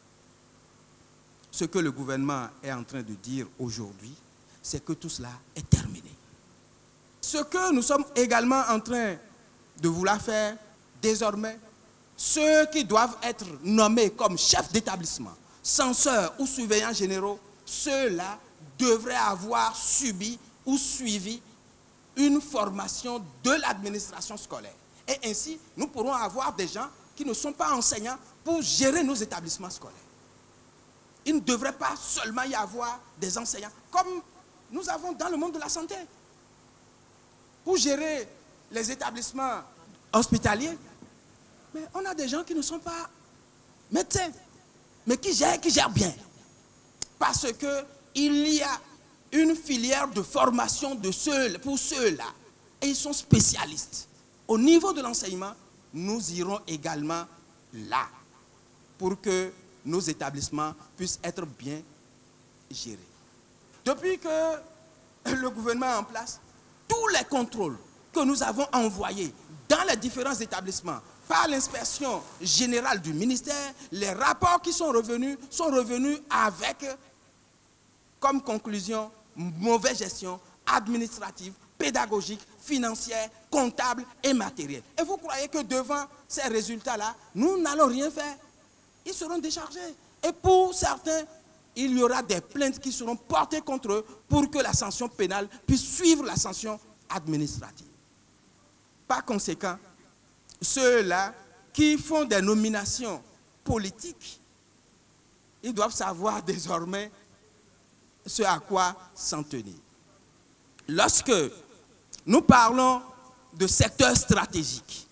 Ce que le gouvernement est en train de dire aujourd'hui, c'est que tout cela est terminé. Ce que nous sommes également en train de vouloir faire désormais, ceux qui doivent être nommés comme chefs d'établissement, censeurs ou surveillants généraux, ceux-là devraient avoir subi ou suivi une formation de l'administration scolaire. Et ainsi, nous pourrons avoir des gens qui ne sont pas enseignants pour gérer nos établissements scolaires. Il ne devrait pas seulement y avoir des enseignants, comme nous avons dans le monde de la santé. Pour gérer les établissements hospitaliers, mais on a des gens qui ne sont pas médecins, mais qui gèrent bien. Parce qu'il y a une filière de formation pour ceux-là. Et ils sont spécialistes. Au niveau de l'enseignement, nous irons également là pour que nos établissements puissent être bien gérés. Depuis que le gouvernement est en place, tous les contrôles que nous avons envoyés dans les différents établissements par l'inspection générale du ministère, les rapports qui sont revenus avec comme conclusion mauvaise gestion administrative, pédagogique, financière, comptable et matérielle. Et vous croyez que devant ces résultats-là, nous n'allons rien faire? Ils seront déchargés. Et pour certains, il y aura des plaintes qui seront portées contre eux pour que la sanction pénale puisse suivre la sanction administrative. Par conséquent, ceux-là qui font des nominations politiques, ils doivent savoir désormais ce à quoi s'en tenir. Lorsque nous parlons de secteur stratégique,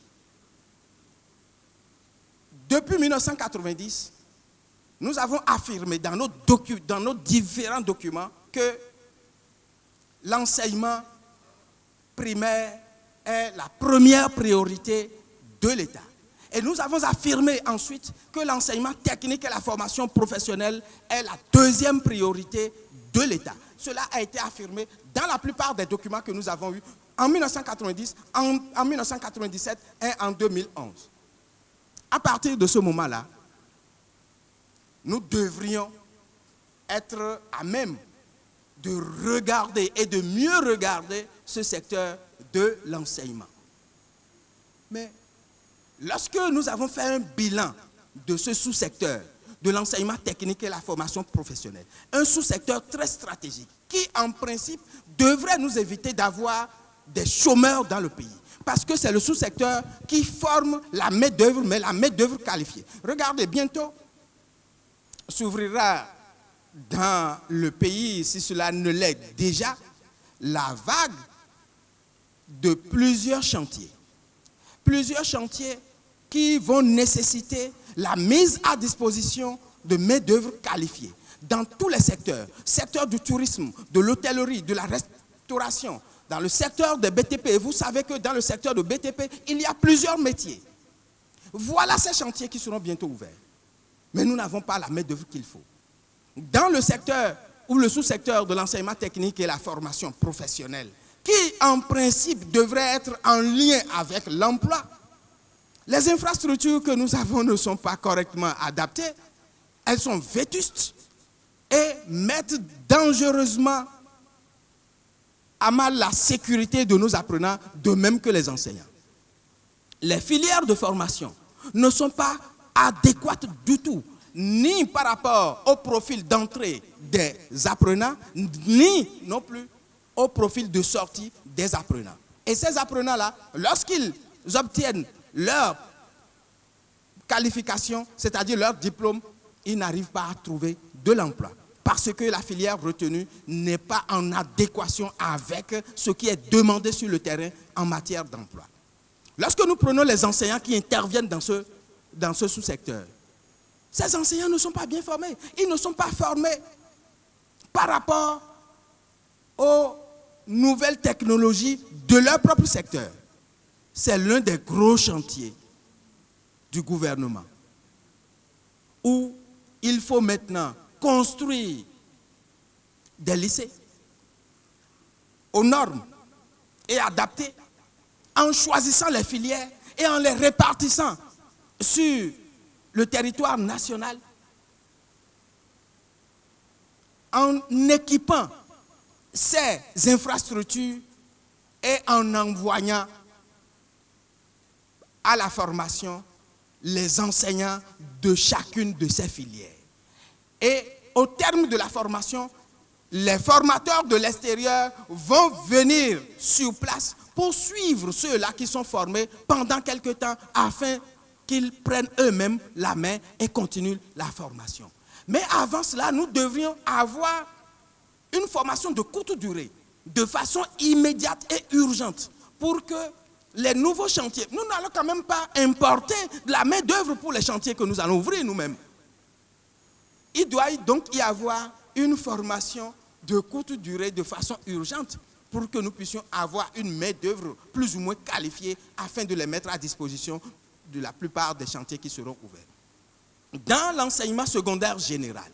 depuis 1990, nous avons affirmé dans nos différents documents que l'enseignement primaire est la première priorité de l'État. Et nous avons affirmé ensuite que l'enseignement technique et la formation professionnelle est la deuxième priorité de l'État. Cela a été affirmé dans la plupart des documents que nous avons eus en 1990, en 1997 et en 2011. À partir de ce moment-là, nous devrions être à même de regarder et de mieux regarder ce secteur de l'enseignement. Mais lorsque nous avons fait un bilan de ce sous-secteur, de l'enseignement technique et la formation professionnelle, un sous-secteur très stratégique qui, en principe, devrait nous éviter d'avoir des chômeurs dans le pays. Parce que c'est le sous-secteur qui forme la main-d'œuvre, mais la main-d'œuvre qualifiée. Regardez, bientôt s'ouvrira dans le pays, si cela ne l'est déjà, la vague de plusieurs chantiers. Plusieurs chantiers qui vont nécessiter la mise à disposition de main-d'œuvre qualifiée dans tous les secteurs. Secteur du tourisme, de l'hôtellerie, de la restauration, dans le secteur des BTP. Et vous savez que dans le secteur de BTP, il y a plusieurs métiers. Voilà ces chantiers qui seront bientôt ouverts. Mais nous n'avons pas la main-d'œuvre qu'il faut. Dans le secteur ou le sous-secteur de l'enseignement technique et la formation professionnelle, qui en principe devrait être en lien avec l'emploi, les infrastructures que nous avons ne sont pas correctement adaptées, elles sont vétustes et mettent dangereusement à mal la sécurité de nos apprenants, de même que les enseignants. Les filières de formation ne sont pas adéquates du tout, ni par rapport au profil d'entrée des apprenants, ni non plus au profil de sortie des apprenants. Et ces apprenants-là, lorsqu'ils obtiennent leur qualification, c'est-à-dire leur diplôme, ils n'arrivent pas à trouver de l'emploi. Parce que la filière retenue n'est pas en adéquation avec ce qui est demandé sur le terrain en matière d'emploi. Lorsque nous prenons les enseignants qui interviennent dans ce sous-secteur, ces enseignants ne sont pas bien formés. Ils ne sont pas formés par rapport aux nouvelles technologies de leur propre secteur. C'est l'un des gros chantiers du gouvernement où il faut maintenant construire des lycées aux normes et adaptés en choisissant les filières et en les répartissant sur le territoire national, en équipant ces infrastructures et en envoyant à la formation les enseignants de chacune de ces filières. Et au terme de la formation, les formateurs de l'extérieur vont venir sur place pour suivre ceux-là qui sont formés pendant quelque temps afin qu'ils prennent eux-mêmes la main et continuent la formation. Mais avant cela, nous devrions avoir une formation de courte durée, de façon immédiate et urgente, pour que les nouveaux chantiers, nous n'allons quand même pas importer de la main-d'œuvre pour les chantiers que nous allons ouvrir nous-mêmes. Il doit donc y avoir une formation de courte durée de façon urgente pour que nous puissions avoir une main-d'œuvre plus ou moins qualifiée afin de les mettre à disposition de la plupart des chantiers qui seront ouverts. Dans l'enseignement secondaire général,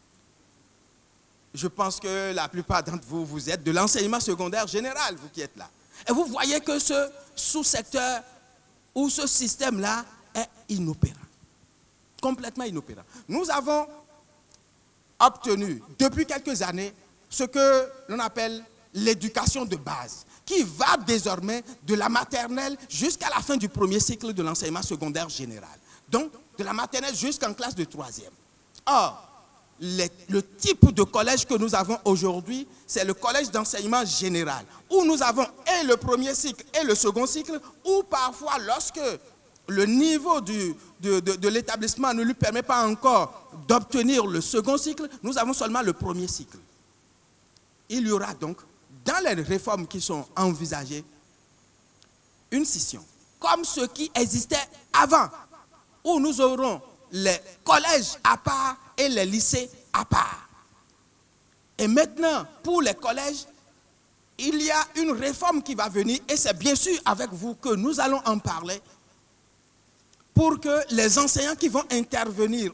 je pense que la plupart d'entre vous, vous êtes de l'enseignement secondaire général, vous qui êtes là. Et vous voyez que ce sous-secteur ou ce système-là est inopérant, complètement inopérant. Nous avons obtenu depuis quelques années ce que l'on appelle l'éducation de base, qui va désormais de la maternelle jusqu'à la fin du premier cycle de l'enseignement secondaire général. Donc, de la maternelle jusqu'en classe de 3e. Or, le type de collège que nous avons aujourd'hui, c'est le collège d'enseignement général, où nous avons et le premier cycle et le second cycle, où parfois, lorsque le niveau de l'établissement ne lui permet pas encore d'obtenir le second cycle, nous avons seulement le premier cycle. Il y aura donc, dans les réformes qui sont envisagées, une scission, comme ce qui existait avant, où nous aurons les collèges à part et les lycées à part. Et maintenant, pour les collèges, il y a une réforme qui va venir, et c'est bien sûr avec vous que nous allons en parler, pour que les enseignants qui vont intervenir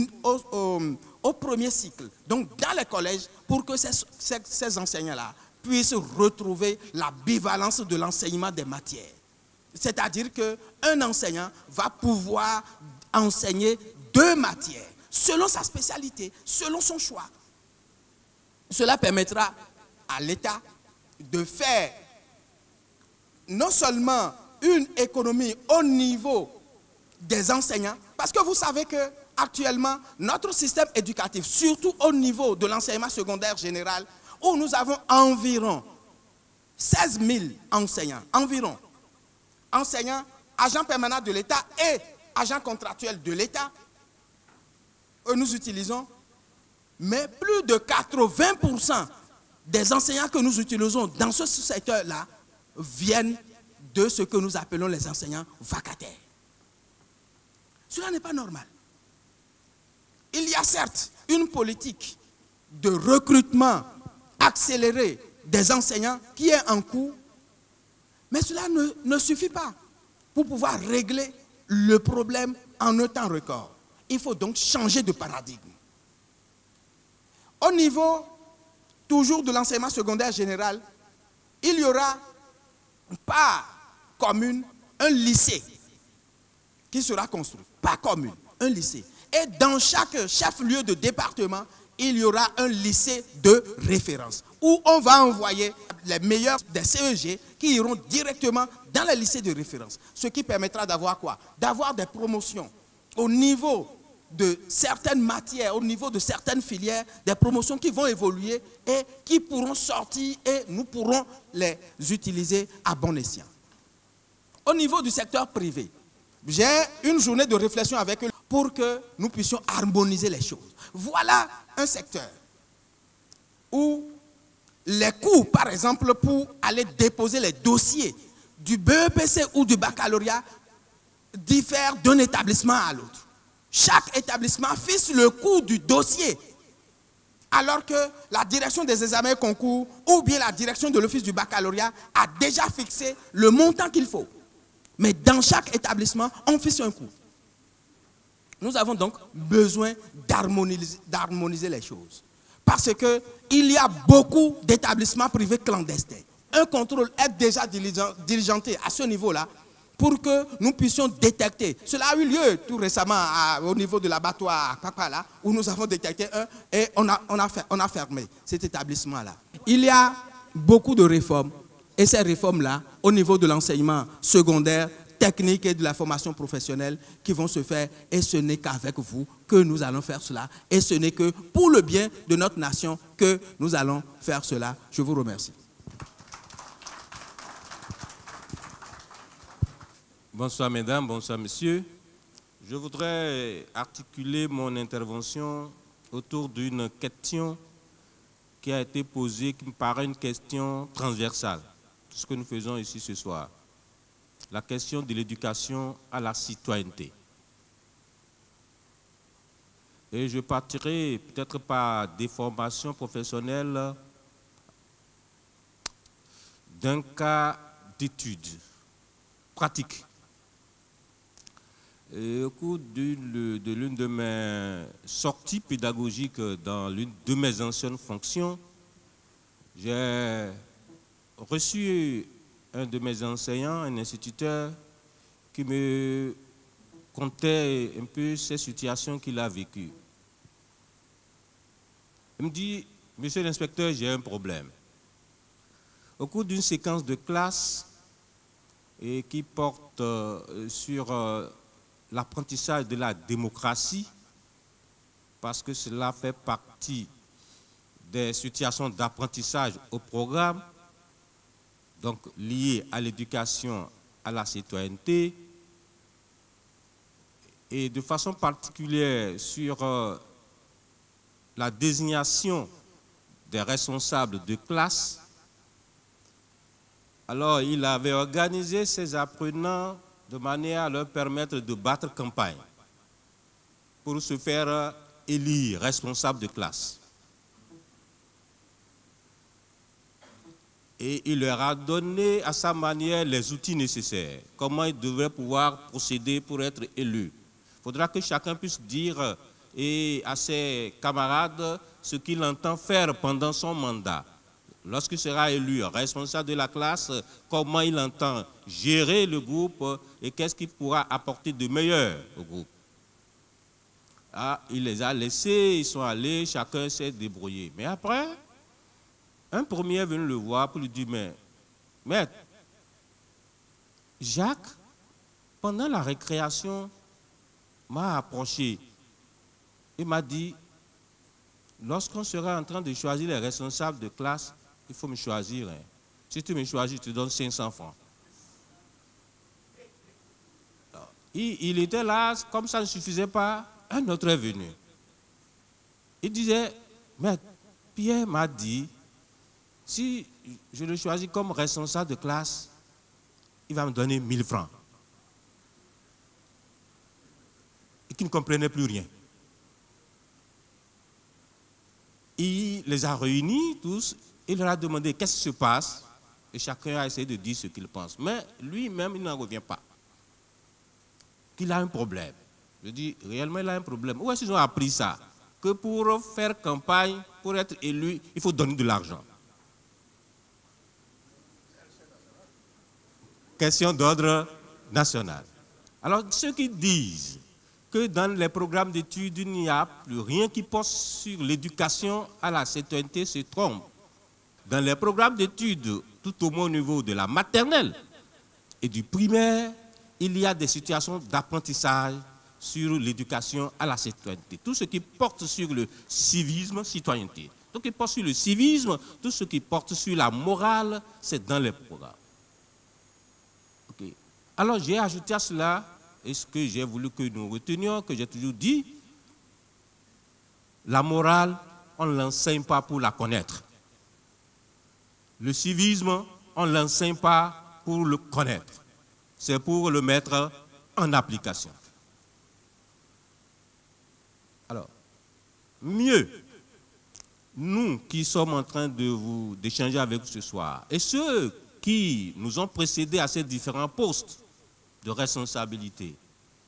au premier cycle, donc dans les collèges, pour que ces enseignants-là puissent retrouver la bivalence de l'enseignement des matières. C'est-à-dire qu'un enseignant va pouvoir enseigner 2 matières, selon sa spécialité, selon son choix. Cela permettra à l'État de faire non seulement une économie au niveau des enseignants, parce que vous savez que actuellement, notre système éducatif, surtout au niveau de l'enseignement secondaire général, où nous avons environ 16 000 enseignants, enseignants, agents permanents de l'État et agents contractuels de l'État, nous utilisons, mais plus de 80% des enseignants que nous utilisons dans ce secteur-là viennent de ce que nous appelons les enseignants vacataires. Cela n'est pas normal. Il y a certes une politique de recrutement accéléré des enseignants qui est en cours, mais cela ne suffit pas pour pouvoir régler le problème en un temps record. Il faut donc changer de paradigme. Au niveau toujours de l'enseignement secondaire général, il y aura par commune un lycée qui sera construit. Par commune, un lycée. Et dans chaque chef-lieu de département, il y aura un lycée de référence où on va envoyer les meilleurs des CEG qui iront directement dans les lycées de référence. Ce qui permettra d'avoir quoi? D'avoir des promotions au niveau de certaines matières, au niveau de certaines filières, des promotions qui vont évoluer et qui pourront sortir et nous pourrons les utiliser à bon escient. Au niveau du secteur privé, j'ai une journée de réflexion avec eux pour que nous puissions harmoniser les choses. Voilà un secteur où les coûts, par exemple, pour aller déposer les dossiers du BEPC ou du baccalauréat diffèrent d'un établissement à l'autre. Chaque établissement fixe le coût du dossier, alors que la direction des examens et concours ou bien la direction de l'office du baccalauréat a déjà fixé le montant qu'il faut. Mais dans chaque établissement, on fixe un coût. Nous avons donc besoin d'harmoniser les choses. Parce qu'il y a beaucoup d'établissements privés clandestins. Un contrôle est déjà diligenté à ce niveau-là pour que nous puissions détecter. Cela a eu lieu tout récemment au niveau de l'abattoir à Papala, où nous avons détecté un et on a fermé cet établissement-là. Il y a beaucoup de réformes. Et ces réformes-là, au niveau de l'enseignement secondaire, technique et de la formation professionnelle qui vont se faire, et ce n'est qu'avec vous que nous allons faire cela, et ce n'est que pour le bien de notre nation que nous allons faire cela. Je vous remercie. Bonsoir mesdames, bonsoir messieurs. Je voudrais articuler mon intervention autour d'une question qui a été posée, qui me paraît une question transversale. Tout ce que nous faisons ici ce soir. La question de l'éducation à la citoyenneté. Et je partirai peut-être par des formations professionnelles d'un cas d'étude pratique. Et au cours de l'une de mes sorties pédagogiques dans l'une de mes anciennes fonctions, j'ai reçu un de mes enseignants, un instituteur, qui me contait un peu ces situations qu'il a vécues. Il me dit, monsieur l'inspecteur, j'ai un problème. Au cours d'une séquence de classe et qui porte sur l'apprentissage de la démocratie, parce que cela fait partie des situations d'apprentissage au programme, donc liées à l'éducation à la citoyenneté, et de façon particulière sur la désignation des responsables de classe. Alors, il avait organisé ses apprenants de manière à leur permettre de battre campagne pour se faire élire responsable de classe. Et il leur a donné à sa manière les outils nécessaires, comment ils devraient pouvoir procéder pour être élus. Il faudra que chacun puisse dire à ses camarades ce qu'il entend faire pendant son mandat. Lorsqu'il sera élu responsable de la classe, comment il entend gérer le groupe et qu'est-ce qu'il pourra apporter de meilleur au groupe. Ah, il les a laissés, ils sont allés, chacun s'est débrouillé. Mais après, un premier est venu le voir pour lui dire, mais maître, Jacques, pendant la récréation, m'a approché et m'a dit, lorsqu'on sera en train de choisir les responsables de classe, il faut me choisir. Hein. Si tu me choisis, je te donne 500 francs. Alors, il était là, comme ça ne suffisait pas, un autre est venu. Il disait, mais Pierre m'a dit, si je le choisis comme responsable de classe, il va me donner 1000 francs. Et qui ne comprenait plus rien. Il les a réunis tous. Il leur a demandé qu'est-ce qui se passe et chacun a essayé de dire ce qu'il pense. Mais lui-même, il n'en revient pas. Qu'il a un problème. Je dis, réellement, il a un problème. Où est-ce qu'ils ont appris ça? Que pour faire campagne, pour être élu, il faut donner de l'argent. Question d'ordre national. Alors, ceux qui disent que dans les programmes d'études, il n'y a plus rien qui porte sur l'éducation à la citoyenneté se trompent. Dans les programmes d'études, tout au moins au niveau de la maternelle et du primaire, il y a des situations d'apprentissage sur l'éducation à la citoyenneté. Tout ce qui porte sur le civisme, citoyenneté. Tout ce qui porte sur le civisme, tout ce qui porte sur la morale, c'est dans les programmes. Okay. Alors j'ai ajouté à cela, et ce que j'ai voulu que nous retenions, que j'ai toujours dit, la morale, on ne l'enseigne pas pour la connaître. Le civisme, on ne l'enseigne pas pour le connaître. C'est pour le mettre en application. Alors, mieux, nous qui sommes en train d'échanger avec vous ce soir, et ceux qui nous ont précédés à ces différents postes de responsabilité,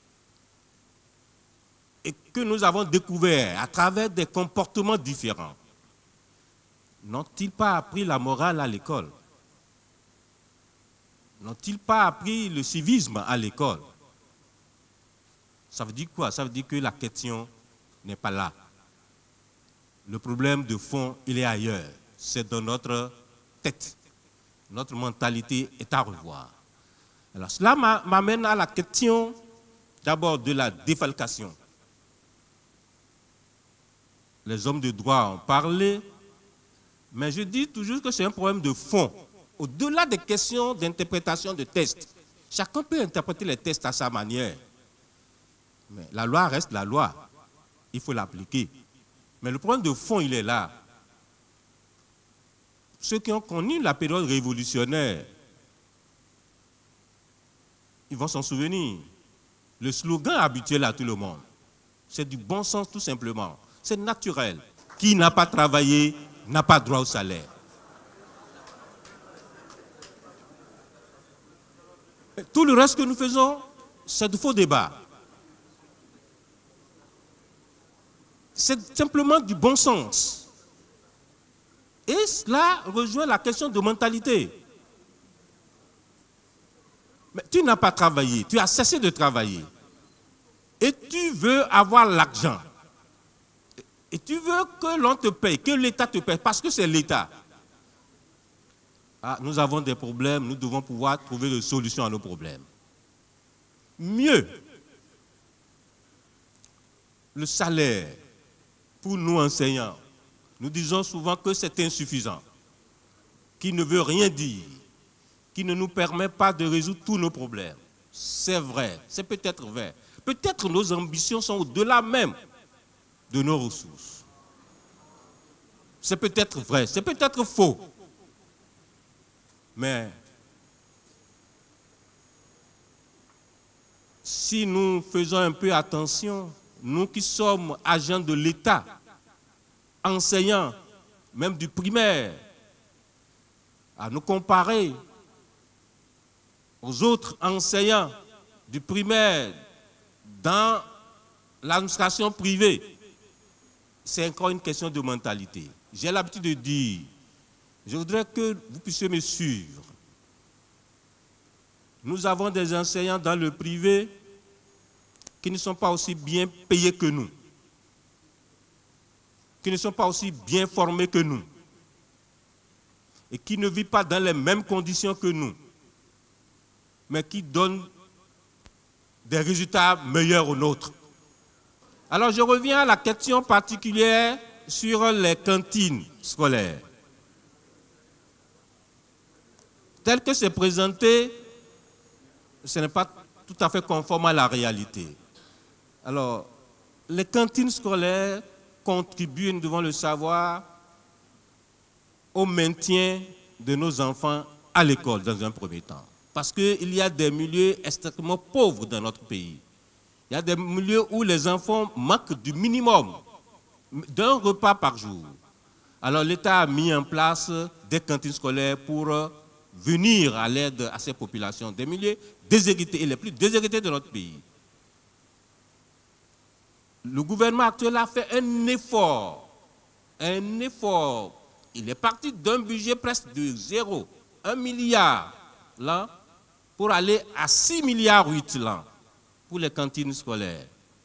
et que nous avons découvert à travers des comportements différents, n'ont-ils pas appris la morale à l'école? N'ont-ils pas appris le civisme à l'école? Ça veut dire quoi? Ça veut dire que la question n'est pas là. Le problème de fond, il est ailleurs. C'est dans notre tête. Notre mentalité est à revoir. Alors, cela m'amène à la question d'abord de la défalcation. Les hommes de droit ont parlé, mais je dis toujours que c'est un problème de fond. Au-delà des questions d'interprétation de tests, chacun peut interpréter les tests à sa manière. Mais la loi reste la loi. Il faut l'appliquer. Mais le problème de fond, il est là. Ceux qui ont connu la période révolutionnaire, ils vont s'en souvenir. Le slogan habituel à tout le monde, c'est du bon sens tout simplement. C'est naturel. Qui n'a pas travaillé n'a pas droit au salaire. Tout le reste que nous faisons, c'est de faux débats. C'est simplement du bon sens. Et cela rejoint la question de mentalité. Mais tu n'as pas travaillé, tu as cessé de travailler. Et tu veux avoir l'argent. Et tu veux que l'on te paye, que l'État te paye, parce que c'est l'État. Ah, nous avons des problèmes, nous devons pouvoir trouver des solutions à nos problèmes. Mieux, le salaire pour nous enseignants, nous disons souvent que c'est insuffisant, qui ne veut rien dire, qui ne nous permet pas de résoudre tous nos problèmes. C'est vrai, c'est peut-être vrai. Peut-être nos ambitions sont au-delà même de nos ressources. C'est peut-être vrai, c'est peut-être faux. Mais si nous faisons un peu attention, nous qui sommes agents de l'État, enseignants, même du primaire, à nous comparer aux autres enseignants du primaire dans l'administration privée, c'est encore une question de mentalité. J'ai l'habitude de dire, je voudrais que vous puissiez me suivre. Nous avons des enseignants dans le privé qui ne sont pas aussi bien payés que nous, qui ne sont pas aussi bien formés que nous, et qui ne vivent pas dans les mêmes conditions que nous, mais qui donnent des résultats meilleurs aux nôtres. Alors je reviens à la question particulière sur les cantines scolaires. Tel que c'est présenté, ce n'est pas tout à fait conforme à la réalité. Alors, les cantines scolaires contribuent, nous devons le savoir, au maintien de nos enfants à l'école dans un premier temps. Parce qu'il y a des milieux extrêmement pauvres dans notre pays. Il y a des milieux où les enfants manquent du minimum d'un repas par jour. Alors l'État a mis en place des cantines scolaires pour venir à l'aide à ces populations, des milieux déshérités et les plus déshérités de notre pays. Le gouvernement actuel a fait un effort. Il est parti d'un budget presque de 0, 1 milliard là, pour aller à 6 milliards 8 là, pour les cantines scolaires.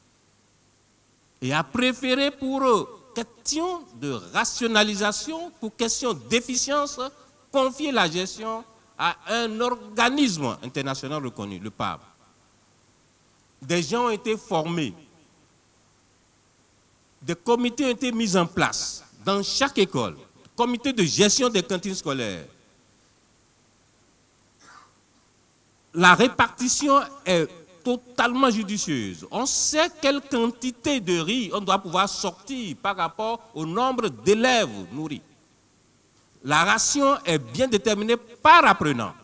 Et a préféré pour question de rationalisation, pour question d'efficience, confier la gestion à un organisme international reconnu, le PAB. Des gens ont été formés. Des comités ont été mis en place dans chaque école. Comité de gestion des cantines scolaires. La répartition est totalement judicieuse. On sait quelle quantité de riz on doit pouvoir sortir par rapport au nombre d'élèves nourris. La ration est bien déterminée par apprenant.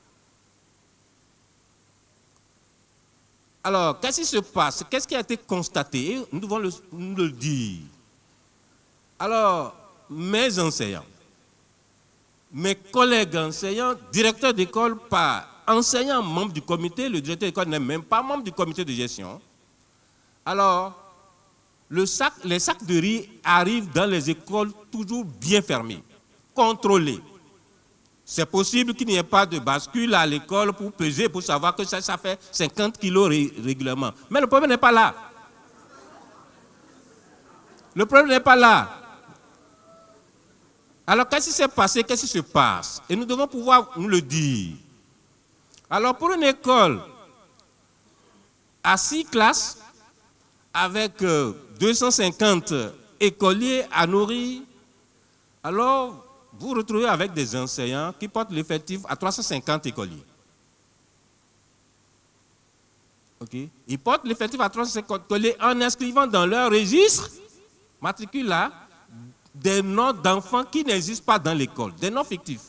Alors, qu'est-ce qui se passe? Qu'est-ce qui a été constaté? Et nous devons le dire. Alors, mes enseignants, mes collègues enseignants, directeurs d'école, pas enseignants membres du comité, le directeur d'école n'est même pas membre du comité de gestion. Alors, les sacs de riz arrivent dans les écoles toujours bien fermés, contrôlés. C'est possible qu'il n'y ait pas de bascule à l'école pour peser, pour savoir que ça fait 50 kilos régulièrement. Mais le problème n'est pas là. Le problème n'est pas là. Alors, qu'est-ce qui s'est passé? Qu'est-ce qui se passe? Et nous devons pouvoir nous le dire. Alors, pour une école à 6 classes, avec 250 écoliers à nourrir, alors vous vous retrouvez avec des enseignants qui portent l'effectif à 350 écoliers. Okay. Ils portent l'effectif à 350 écoliers en inscrivant dans leur registre matricule des noms d'enfants qui n'existent pas dans l'école, des noms fictifs.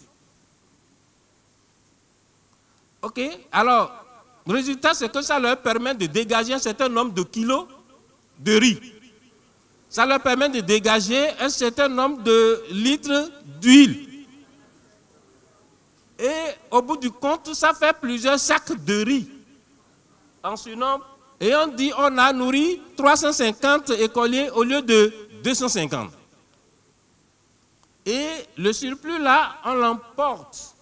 Ok, alors, le résultat, c'est que ça leur permet de dégager un certain nombre de kilos de riz. Ça leur permet de dégager un certain nombre de litres d'huile. Et au bout du compte, ça fait plusieurs sacs de riz en surnombre. Et on dit on a nourri 350 écoliers au lieu de 250. Et le surplus là, on l'emporte.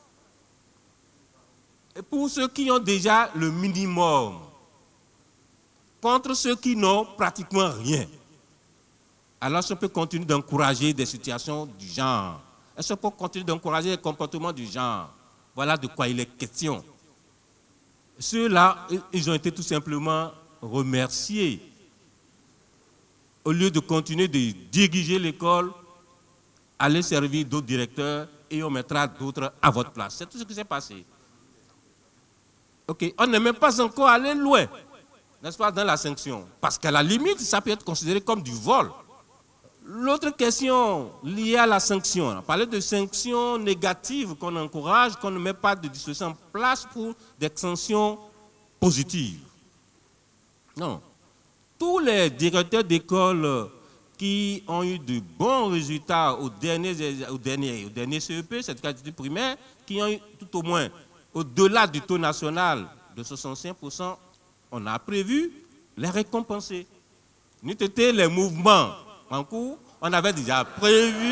Et pour ceux qui ont déjà le minimum, contre ceux qui n'ont pratiquement rien. Alors, on peut continuer d'encourager des situations du genre. Est-ce qu'on peut continuer d'encourager des comportements du genre? Voilà de quoi il est question. Ceux-là, ils ont été tout simplement remerciés. Au lieu de continuer de diriger l'école, allez servir d'autres directeurs et on mettra d'autres à votre place. C'est tout ce qui s'est passé. Ok, on n'est même pas encore allé loin, n'est-ce pas, dans la sanction. Parce qu'à la limite, ça peut être considéré comme du vol. L'autre question liée à la sanction, on parlait de sanctions négatives qu'on encourage, qu'on ne met pas de disposition en place pour des sanctions positives. Non. Tous les directeurs d'école qui ont eu de bons résultats au dernier CEP, cette qualité primaire, qui ont eu tout au moins au-delà du taux national de 65%, on a prévu les récompenser. N'eût été les mouvements en cours, on avait déjà prévu.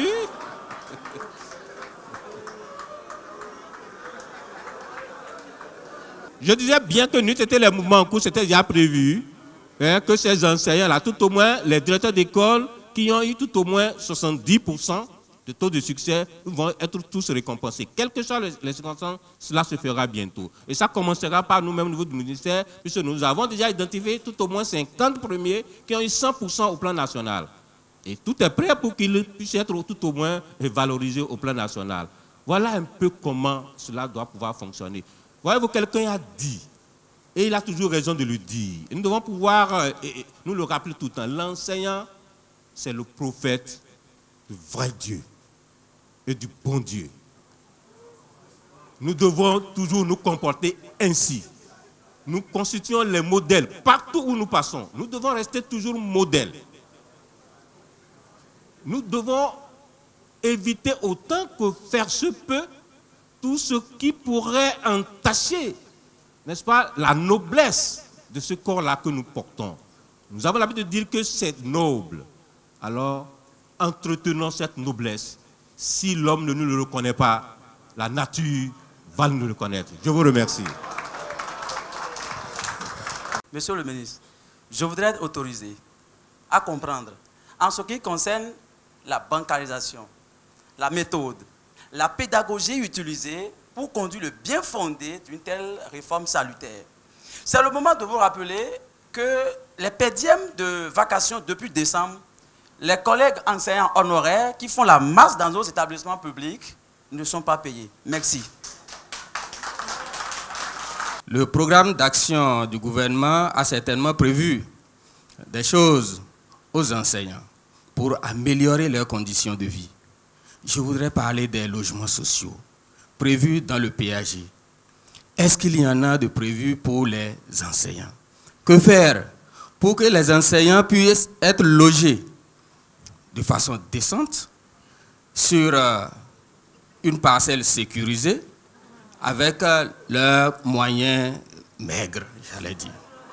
Je disais bien que n'eût été les mouvements en cours, c'était déjà prévu que ces enseignants-là, tout au moins les directeurs d'école qui ont eu tout au moins 70% de taux de succès, vont être tous récompensés. Quelles que soient les circonstances, cela se fera bientôt. Et ça commencera par nous-mêmes au niveau du ministère, puisque nous avons déjà identifié tout au moins 50 premiers qui ont eu 100% au plan national. Et tout est prêt pour qu'ils puissent être tout au moins valorisés au plan national. Voilà un peu comment cela doit pouvoir fonctionner. Voyez-vous, quelqu'un a dit, et il a toujours raison de le dire, et nous devons pouvoir nous le rappeler tout le temps, l'enseignant, c'est le prophète du vrai Dieu et du bon Dieu. Nous devons toujours nous comporter ainsi. Nous constituons les modèles partout où nous passons. Nous devons rester toujours modèles. Nous devons éviter autant que faire se peut tout ce qui pourrait entacher, n'est-ce pas, la noblesse de ce corps-là que nous portons. Nous avons l'habitude de dire que c'est noble. Alors, entretenons cette noblesse. Si l'homme ne nous le reconnaît pas, la nature va nous le reconnaître. Je vous remercie. Monsieur le ministre, je voudrais être autorisé à comprendre, en ce qui concerne la bancarisation, la méthode, la pédagogie utilisée pour conduire le bien fondé d'une telle réforme salutaire. C'est le moment de vous rappeler que les pédièmes de vacations depuis décembre, les collègues enseignants honoraires qui font la masse dans nos établissements publics ne sont pas payés. Merci. Le programme d'action du gouvernement a certainement prévu des choses aux enseignants pour améliorer leurs conditions de vie. Je voudrais parler des logements sociaux prévus dans le PAG. Est-ce qu'il y en a de prévus pour les enseignants? Que faire pour que les enseignants puissent être logés de façon décente sur une parcelle sécurisée avec leurs moyens maigres, j'allais dire.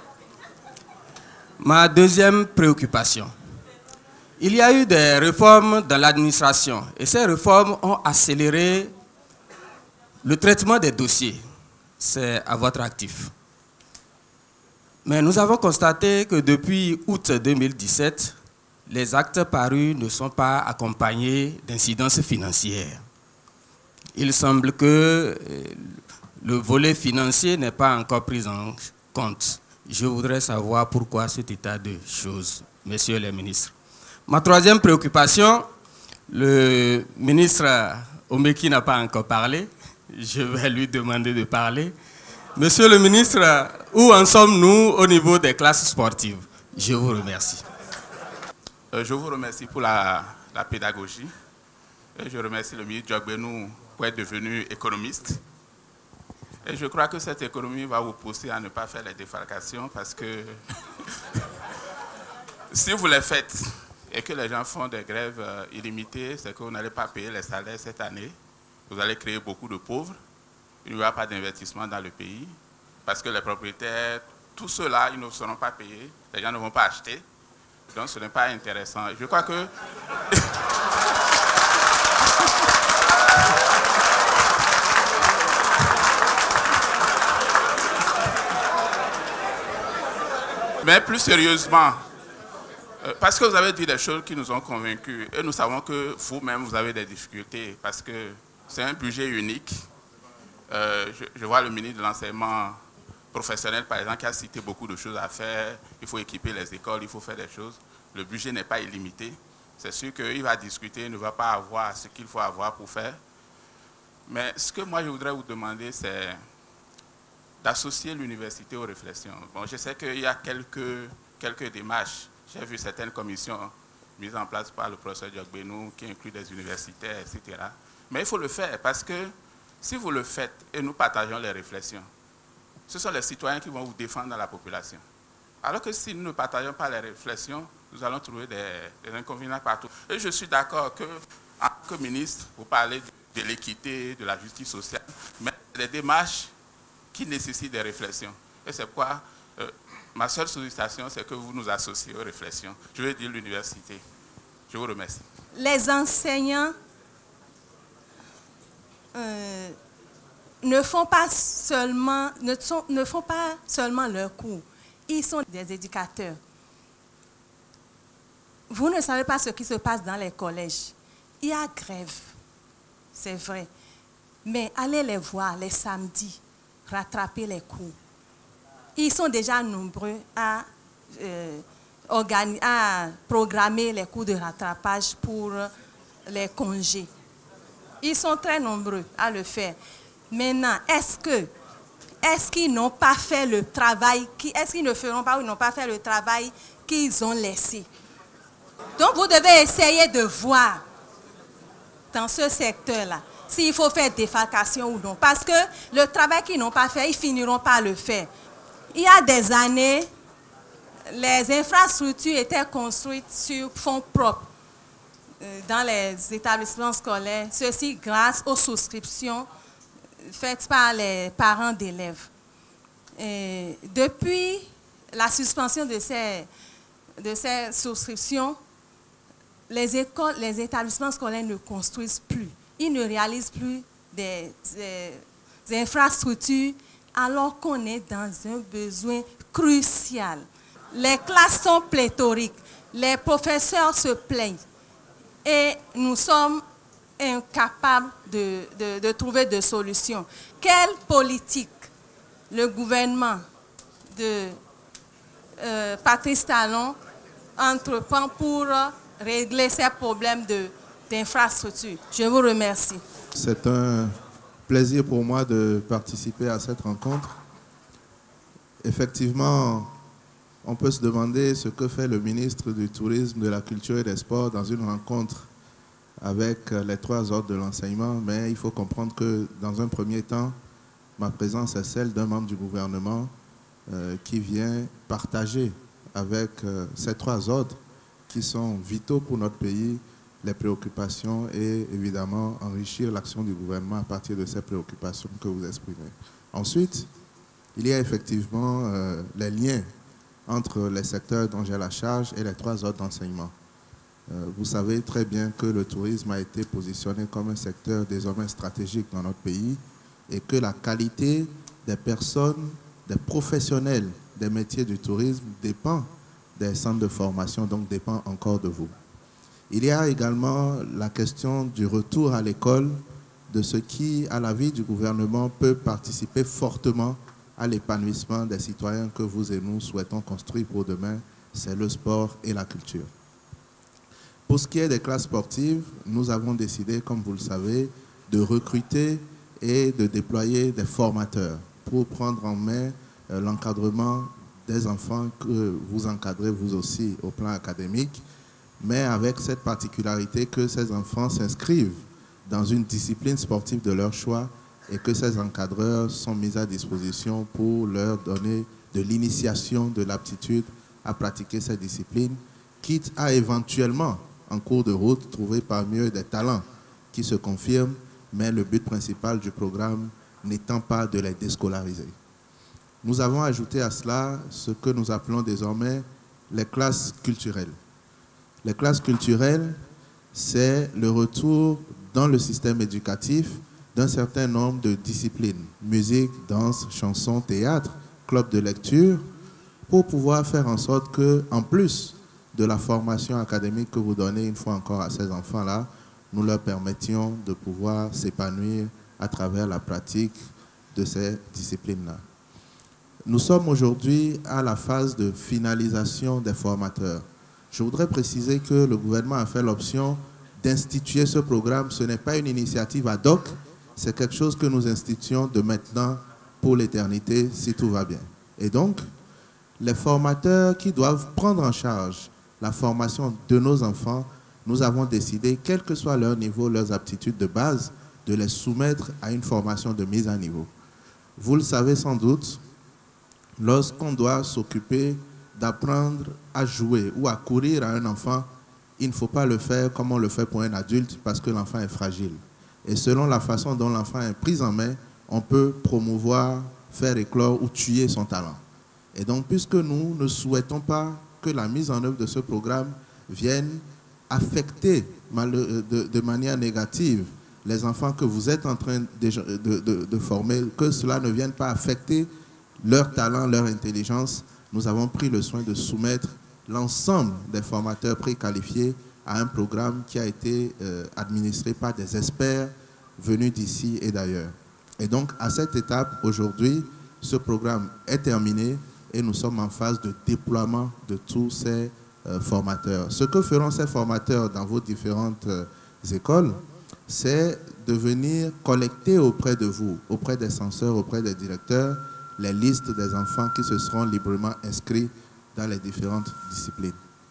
Ma deuxième préoccupation. Il y a eu des réformes dans l'administration et ces réformes ont accéléré le traitement des dossiers. C'est à votre actif. Mais nous avons constaté que depuis août 2017, les actes parus ne sont pas accompagnés d'incidences financières. Il semble que le volet financier n'est pas encore pris en compte. Je voudrais savoir pourquoi cet état de choses, messieurs les ministres. Ma troisième préoccupation, le ministre Omeki n'a pas encore parlé. Je vais lui demander de parler. Monsieur le ministre, où en sommes-nous au niveau des classes sportives? Je vous remercie. Je vous remercie pour la pédagogie. Et je remercie le ministre Diogbenou pour être devenu économiste. Et je crois que cette économie va vous pousser à ne pas faire les défalcations parce que si vous les faites et que les gens font des grèves illimitées, c'est que vous n'allez pas payer les salaires cette année. Vous allez créer beaucoup de pauvres. il n'y aura pas d'investissement dans le pays, parce que les propriétaires, tous ceux-là, ils ne seront pas payés, les gens ne vont pas acheter, donc ce n'est pas intéressant. Je crois que... Mais plus sérieusement, parce que vous avez dit des choses qui nous ont convaincus, et nous savons que vous-même, vous avez des difficultés, parce que c'est un budget unique. Je vois le ministre de l'Enseignement professionnel, par exemple, qui a cité beaucoup de choses à faire. Il faut équiper les écoles, il faut faire des choses. Le budget n'est pas illimité. C'est sûr qu'il va discuter, il ne va pas avoir ce qu'il faut avoir pour faire. Mais ce que moi, je voudrais vous demander, c'est d'associer l'université aux réflexions. Bon, je sais qu'il y a quelques démarches. J'ai vu certaines commissions mises en place par le professeur Diogbenou qui incluent des universitaires, etc. Mais il faut le faire parce que si vous le faites et nous partageons les réflexions, ce sont les citoyens qui vont vous défendre dans la population. Alors que si nous ne partageons pas les réflexions, nous allons trouver des inconvénients partout. Et je suis d'accord que, en tant que ministre, vous parlez de l'équité, de la justice sociale, mais les démarches qui nécessitent des réflexions. Et c'est pourquoi ma seule sollicitation, c'est que vous nous associez aux réflexions. Je veux dire l'université. Je vous remercie. Les enseignants ne font pas seulement leur cours. Ils sont des éducateurs. Vous ne savez pas ce qui se passe dans les collèges. Il y a grève, c'est vrai. Mais allez les voir les samedis, rattraper les cours. Ils sont déjà nombreux à programmer les cours de rattrapage pour les congés. Ils sont très nombreux à le faire. Maintenant, est-ce qu'ils n'ont pas fait le travail, est-ce qu'ils ne feront pas ou n'ont pas fait le travail qu'ils ont laissé? Donc, vous devez essayer de voir dans ce secteur-là s'il faut faire défalcation ou non. Parce que le travail qu'ils n'ont pas fait, ils finiront par le faire. Il y a des années, les infrastructures étaient construites sur fonds propres dans les établissements scolaires. Ceci grâce aux souscriptions faites par les parents d'élèves. Depuis la suspension de ces souscriptions, les écoles, les établissements scolaires ne construisent plus. Ils ne réalisent plus des infrastructures alors qu'on est dans un besoin crucial. Les classes sont pléthoriques, les professeurs se plaignent et nous sommes incapables de trouver de solutions. Quelle politique le gouvernement de Patrice Talon entreprend pour régler ces problèmes d'infrastructure? Je vous remercie. C'est un plaisir pour moi de participer à cette rencontre. Effectivement, on peut se demander ce que fait le ministre du Tourisme, de la Culture et des Sports dans une rencontre avec les trois ordres de l'enseignement, mais il faut comprendre que dans un premier temps, ma présence est celle d'un membre du gouvernement qui vient partager avec ces trois ordres qui sont vitaux pour notre pays, les préoccupations et évidemment enrichir l'action du gouvernement à partir de ces préoccupations que vous exprimez. Ensuite, il y a effectivement les liens entre les secteurs dont j'ai la charge et les trois ordres d'enseignement. Vous savez très bien que le tourisme a été positionné comme un secteur désormais stratégique dans notre pays et que la qualité des personnes, des professionnels des métiers du tourisme dépend des centres de formation, donc dépend encore de vous. Il y a également la question du retour à l'école, de ce qui, à la vie du gouvernement, peut participer fortement à l'épanouissement des citoyens que vous et nous souhaitons construire pour demain, c'est le sport et la culture. Pour ce qui est des classes sportives, nous avons décidé, comme vous le savez, de recruter et de déployer des formateurs pour prendre en main l'encadrement des enfants que vous encadrez vous aussi au plan académique, mais avec cette particularité que ces enfants s'inscrivent dans une discipline sportive de leur choix et que ces encadreurs sont mis à disposition pour leur donner de l'initiation, de l'aptitude à pratiquer cette discipline, quitte à éventuellement, en cours de route, trouver parmi eux des talents qui se confirment, mais le but principal du programme n'étant pas de les déscolariser. Nous avons ajouté à cela ce que nous appelons désormais les classes culturelles. Les classes culturelles, c'est le retour dans le système éducatif d'un certain nombre de disciplines, musique, danse, chanson, théâtre, club de lecture, pour pouvoir faire en sorte que, en plus de la formation académique que vous donnez une fois encore à ces enfants-là, nous leur permettions de pouvoir s'épanouir à travers la pratique de ces disciplines-là. Nous sommes aujourd'hui à la phase de finalisation des formateurs. Je voudrais préciser que le gouvernement a fait l'option d'instituer ce programme. Ce n'est pas une initiative ad hoc, c'est quelque chose que nous instituons de maintenant pour l'éternité, si tout va bien. Et donc, les formateurs qui doivent prendre en charge la formation de nos enfants, nous avons décidé, quel que soit leur niveau, leurs aptitudes de base, de les soumettre à une formation de mise à niveau. Vous le savez sans doute, lorsqu'on doit s'occuper d'apprendre à jouer ou à courir à un enfant, il ne faut pas le faire comme on le fait pour un adulte parce que l'enfant est fragile. Et selon la façon dont l'enfant est pris en main, on peut promouvoir, faire éclore ou tuer son talent. Et donc, puisque nous ne souhaitons pas que la mise en œuvre de ce programme vienne affecter de manière négative les enfants que vous êtes en train de former, que cela ne vienne pas affecter leur talent, leur intelligence, nous avons pris le soin de soumettre l'ensemble des formateurs préqualifiés à un programme qui a été administré par des experts venus d'ici et d'ailleurs. Et donc, à cette étape, aujourd'hui, ce programme est terminé et nous sommes en phase de déploiement de tous ces formateurs. Ce que feront ces formateurs dans vos différentes écoles, c'est de venir collecter auprès de vous, auprès des censeurs, auprès des directeurs, les listes des enfants qui se seront librement inscrits dans les différentes disciplines.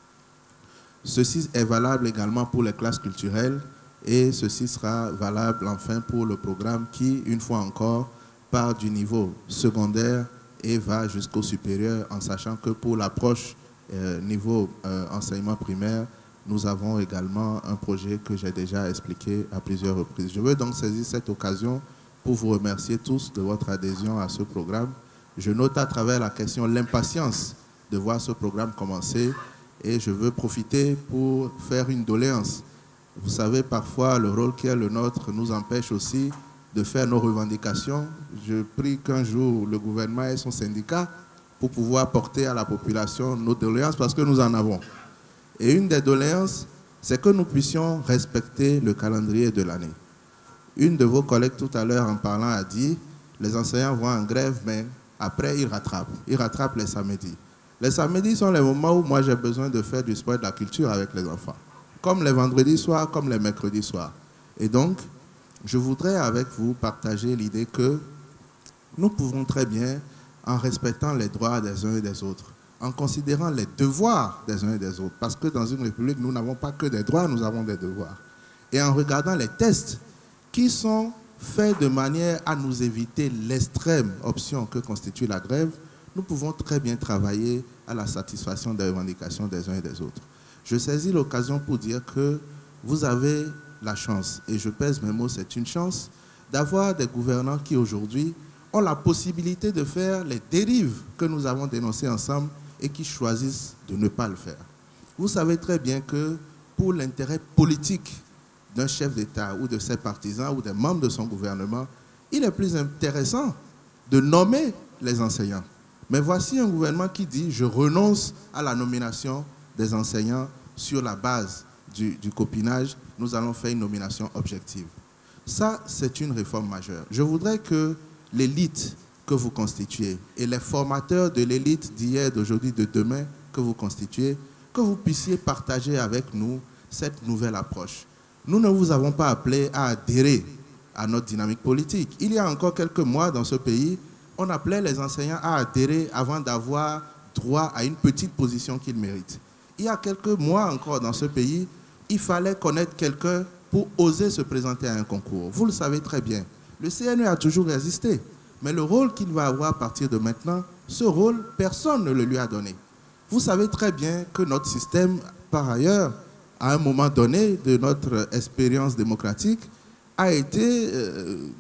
Ceci est valable également pour les classes culturelles et ceci sera valable enfin pour le programme qui, une fois encore, part du niveau secondaire et va jusqu'au supérieur, en sachant que pour l'approche niveau enseignement primaire, nous avons également un projet que j'ai déjà expliqué à plusieurs reprises. Je veux donc saisir cette occasion pour vous remercier tous de votre adhésion à ce programme. Je note à travers la question l'impatience de voir ce programme commencer et je veux profiter pour faire une doléance. Vous savez, parfois, le rôle qui est le nôtre nous empêche aussi de faire nos revendications. Je prie qu'un jour, le gouvernement ait son syndicat pour pouvoir porter à la population nos doléances parce que nous en avons. Et une des doléances, c'est que nous puissions respecter le calendrier de l'année. Une de vos collègues tout à l'heure en parlant a dit, les enseignants vont en grève, mais après ils rattrapent. Ils rattrapent les samedis. Les samedis sont les moments où moi j'ai besoin de faire du sport et de la culture avec les enfants. Comme les vendredis soirs, comme les mercredis soirs. Et donc, je voudrais avec vous partager l'idée que nous pouvons très bien, en respectant les droits des uns et des autres, en considérant les devoirs des uns et des autres, parce que dans une république, nous n'avons pas que des droits, nous avons des devoirs. Et en regardant les tests qui sont faits de manière à nous éviter l'extrême option que constitue la grève, nous pouvons très bien travailler à la satisfaction des revendications des uns et des autres. Je saisis l'occasion pour dire que vous avez la chance, et je pèse mes mots, c'est une chance, d'avoir des gouvernants qui aujourd'hui ont la possibilité de faire les dérives que nous avons dénoncées ensemble et qui choisissent de ne pas le faire. Vous savez très bien que pour l'intérêt politique d'un chef d'État ou de ses partisans ou des membres de son gouvernement, il est plus intéressant de nommer les enseignants. Mais voici un gouvernement qui dit « je renonce à la nomination des enseignants sur la base du copinage, nous allons faire une nomination objective ». Ça, c'est une réforme majeure. Je voudrais que l'élite que vous constituez et les formateurs de l'élite d'hier, d'aujourd'hui, de demain que vous constituez, que vous puissiez partager avec nous cette nouvelle approche. Nous ne vous avons pas appelé à adhérer à notre dynamique politique. Il y a encore quelques mois dans ce pays, on appelait les enseignants à adhérer avant d'avoir droit à une petite position qu'ils méritent. Il y a quelques mois encore dans ce pays, il fallait connaître quelqu'un pour oser se présenter à un concours. Vous le savez très bien. Le CNE a toujours résisté. Mais le rôle qu'il va avoir à partir de maintenant, ce rôle, personne ne le lui a donné. Vous savez très bien que notre système, par ailleurs, à un moment donné de notre expérience démocratique, a été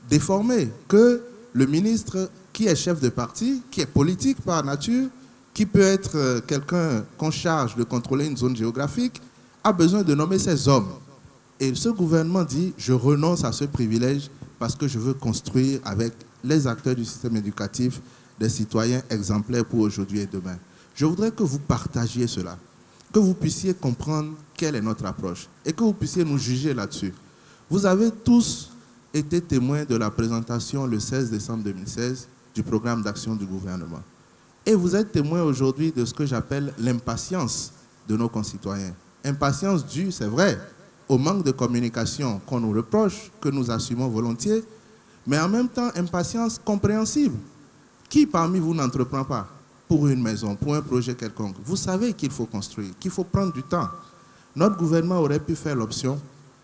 déformée, que le ministre qui est chef de parti, qui est politique par nature, qui peut être quelqu'un qu'on charge de contrôler une zone géographique, a besoin de nommer ses hommes. Et ce gouvernement dit, je renonce à ce privilège parce que je veux construire avec les acteurs du système éducatif des citoyens exemplaires pour aujourd'hui et demain. Je voudrais que vous partagiez cela, que vous puissiez comprendre quelle est notre approche et que vous puissiez nous juger là-dessus. Vous avez tous été témoins de la présentation le 16 décembre 2016 du programme d'action du gouvernement. Et vous êtes témoins aujourd'hui de ce que j'appelle l'impatience de nos concitoyens. Impatience due, c'est vrai, au manque de communication qu'on nous reproche, que nous assumons volontiers, mais en même temps, impatience compréhensible. Qui parmi vous n'entreprend pas pour une maison, pour un projet quelconque? Vous savez qu'il faut construire, qu'il faut prendre du temps. Notre gouvernement aurait pu faire l'option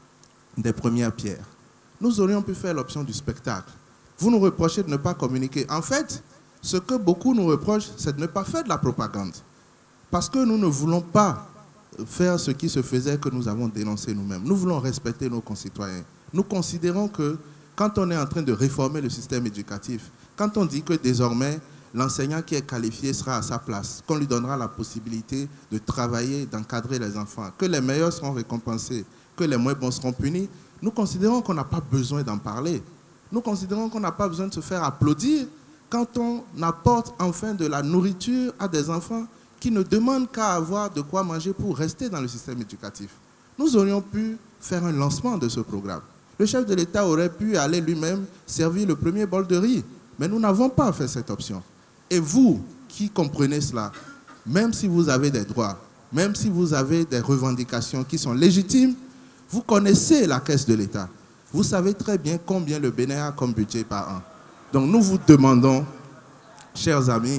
des premières pierres. Nous aurions pu faire l'option du spectacle. Vous nous reprochez de ne pas communiquer. En fait, ce que beaucoup nous reprochent, c'est de ne pas faire de la propagande. Parce que nous ne voulons pas faire ce qui se faisait que nous avons dénoncé nous-mêmes. Nous voulons respecter nos concitoyens. Nous considérons que quand on est en train de réformer le système éducatif, quand on dit que désormais l'enseignant qui est qualifié sera à sa place, qu'on lui donnera la possibilité de travailler, d'encadrer les enfants, que les meilleurs seront récompensés, que les moins bons seront punis, nous considérons qu'on n'a pas besoin d'en parler. Nous considérons qu'on n'a pas besoin de se faire applaudir quand on apporte enfin de la nourriture à des enfants qui ne demandent qu'à avoir de quoi manger pour rester dans le système éducatif. Nous aurions pu faire un lancement de ce programme. Le chef de l'État aurait pu aller lui-même servir le premier bol de riz, mais nous n'avons pas fait cette option. Et vous qui comprenez cela, même si vous avez des droits, même si vous avez des revendications qui sont légitimes, vous connaissez la caisse de l'État. Vous savez très bien combien le Bénin a comme budget par an. Donc nous vous demandons, chers amis,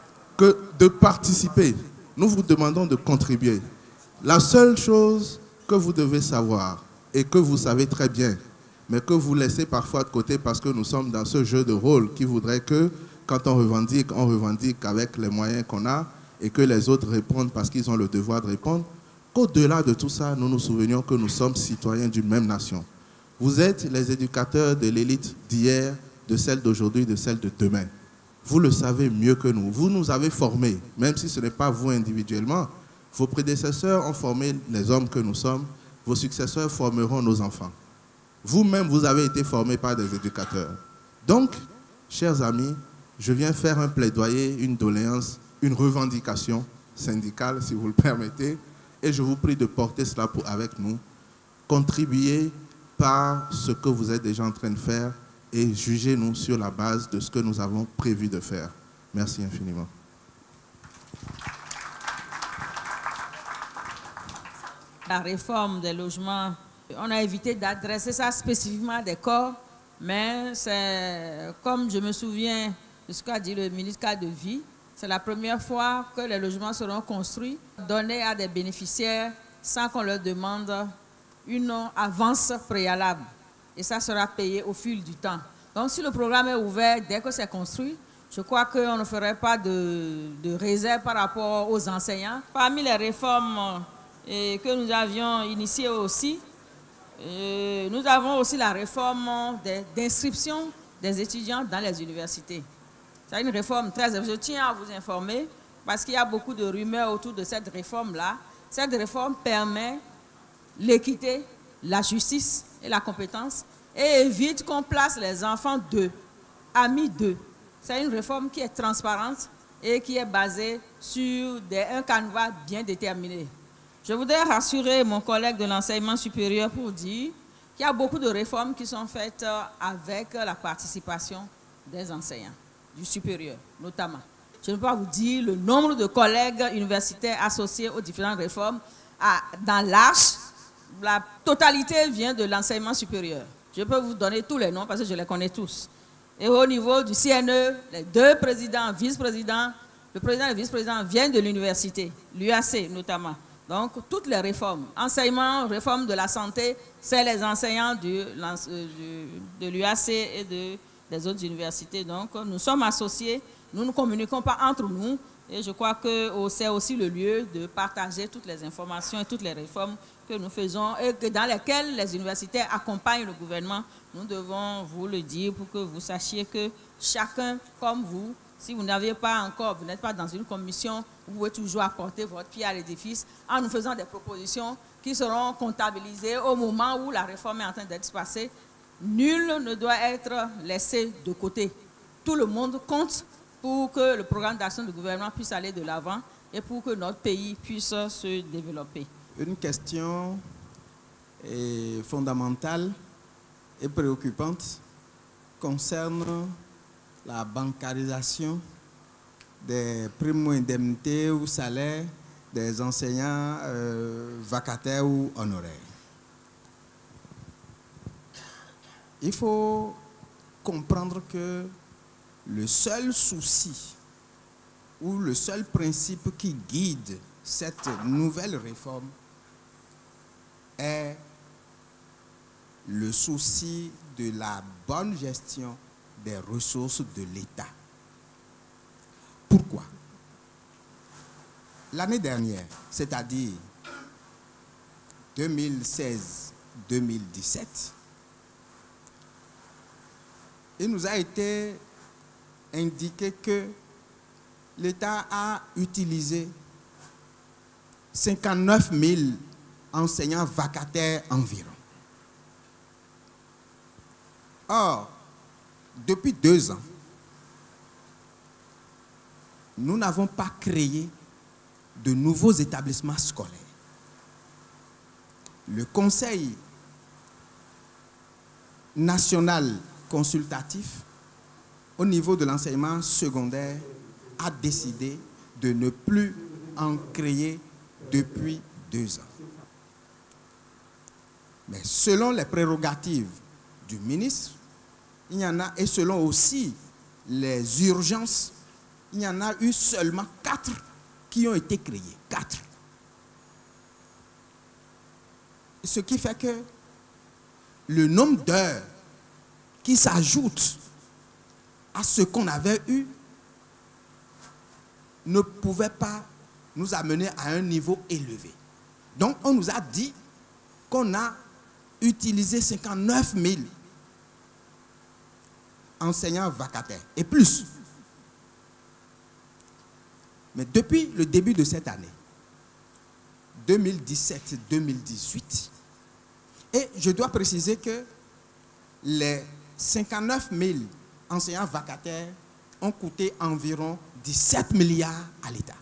de participer. Nous vous demandons de contribuer. La seule chose que vous devez savoir, et que vous savez très bien, mais que vous laissez parfois de côté parce que nous sommes dans ce jeu de rôle qui voudrait que, quand on revendique avec les moyens qu'on a, et que les autres répondent parce qu'ils ont le devoir de répondre, qu'au-delà de tout ça, nous nous souvenions que nous sommes citoyens d'une même nation. Vous êtes les éducateurs de l'élite d'hier, de celle d'aujourd'hui, de celle de demain. Vous le savez mieux que nous. Vous nous avez formés, même si ce n'est pas vous individuellement. Vos prédécesseurs ont formé les hommes que nous sommes. Vos successeurs formeront nos enfants. Vous-même, vous avez été formés par des éducateurs. Donc, chers amis, je viens faire un plaidoyer, une doléance, une revendication syndicale, si vous le permettez, et je vous prie de porter cela avec nous. Contribuez par ce que vous êtes déjà en train de faire et jugez-nous sur la base de ce que nous avons prévu de faire. Merci infiniment. La réforme des logements, on a évité d'adresser ça spécifiquement à des corps, mais c'est comme je me souviens de ce qu'a dit le ministre Cadre de Vie, c'est la première fois que les logements seront construits, donnés à des bénéficiaires sans qu'on leur demande une avance préalable. Et ça sera payé au fil du temps. Donc si le programme est ouvert dès que c'est construit, je crois qu'on ne ferait pas de réserve par rapport aux enseignants. Parmi les réformes que nous avions initiées aussi, nous avons aussi la réforme d'inscription des étudiants dans les universités. C'est une réforme très... Je tiens à vous informer, parce qu'il y a beaucoup de rumeurs autour de cette réforme-là. Cette réforme permet l'équité, la justice et la compétence et évite qu'on place les enfants d'eux, amis d'eux. C'est une réforme qui est transparente et qui est basée sur un canevas bien déterminé. Je voudrais rassurer mon collègue de l'enseignement supérieur pour dire qu'il y a beaucoup de réformes qui sont faites avec la participation des enseignants, du supérieur notamment. Je ne peux pas vous dire le nombre de collègues universitaires associés aux différentes réformes. Dans l'Arche, la totalité vient de l'enseignement supérieur. Je peux vous donner tous les noms parce que je les connais tous. Et au niveau du CNE, les deux présidents, vice-présidents, le président et le vice-président viennent de l'université, l'UAC notamment. Donc, toutes les réformes, enseignement, réforme de la santé, c'est les enseignants de l'UAC et des autres universités. Donc, nous sommes associés, nous ne communiquons pas entre nous, Et je crois que c'est aussi le lieu de partager toutes les informations et toutes les réformes que nous faisons et dans lesquelles les universitaires accompagnent le gouvernement. Nous devons vous le dire pour que vous sachiez que chacun comme vous, si vous n'avez pas encore, vous n'êtes pas dans une commission, vous pouvez toujours apporter votre pierre à l'édifice en nous faisant des propositions qui seront comptabilisées au moment où la réforme est en train d'être passée. Nul ne doit être laissé de côté. Tout le monde compte pour que le programme d'action du gouvernement puisse aller de l'avant et pour que notre pays puisse se développer. Une question fondamentale et préoccupante concerne la bancarisation des primo-indemnités ou salaires des enseignants vacataires ou honoraires. Il faut comprendre que le seul souci ou le seul principe qui guide cette nouvelle réforme est le souci de la bonne gestion des ressources de l'État. Pourquoi? L'année dernière, c'est-à-dire 2016-2017, il nous a été indiqué que l'État a utilisé 59 000 enseignants vacataires environ. Or, depuis 2 ans, nous n'avons pas créé de nouveaux établissements scolaires. Le Conseil national consultatif au niveau de l'enseignement secondaire a décidé de ne plus en créer depuis 2 ans. Mais selon les prérogatives du ministre, il y en a, et selon aussi les urgences, il y en a eu seulement 4 qui ont été créés. 4. Ce qui fait que le nombre d'heures qui s'ajoute à ce qu'on avait eu ne pouvait pas nous amener à un niveau élevé. Donc on nous a dit qu'on a utilisé 59 000 enseignants vacataires et plus. Mais depuis le début de cette année, 2017-2018, et je dois préciser que les 59 000 enseignants vacataires ont coûté environ 17 milliards à l'État.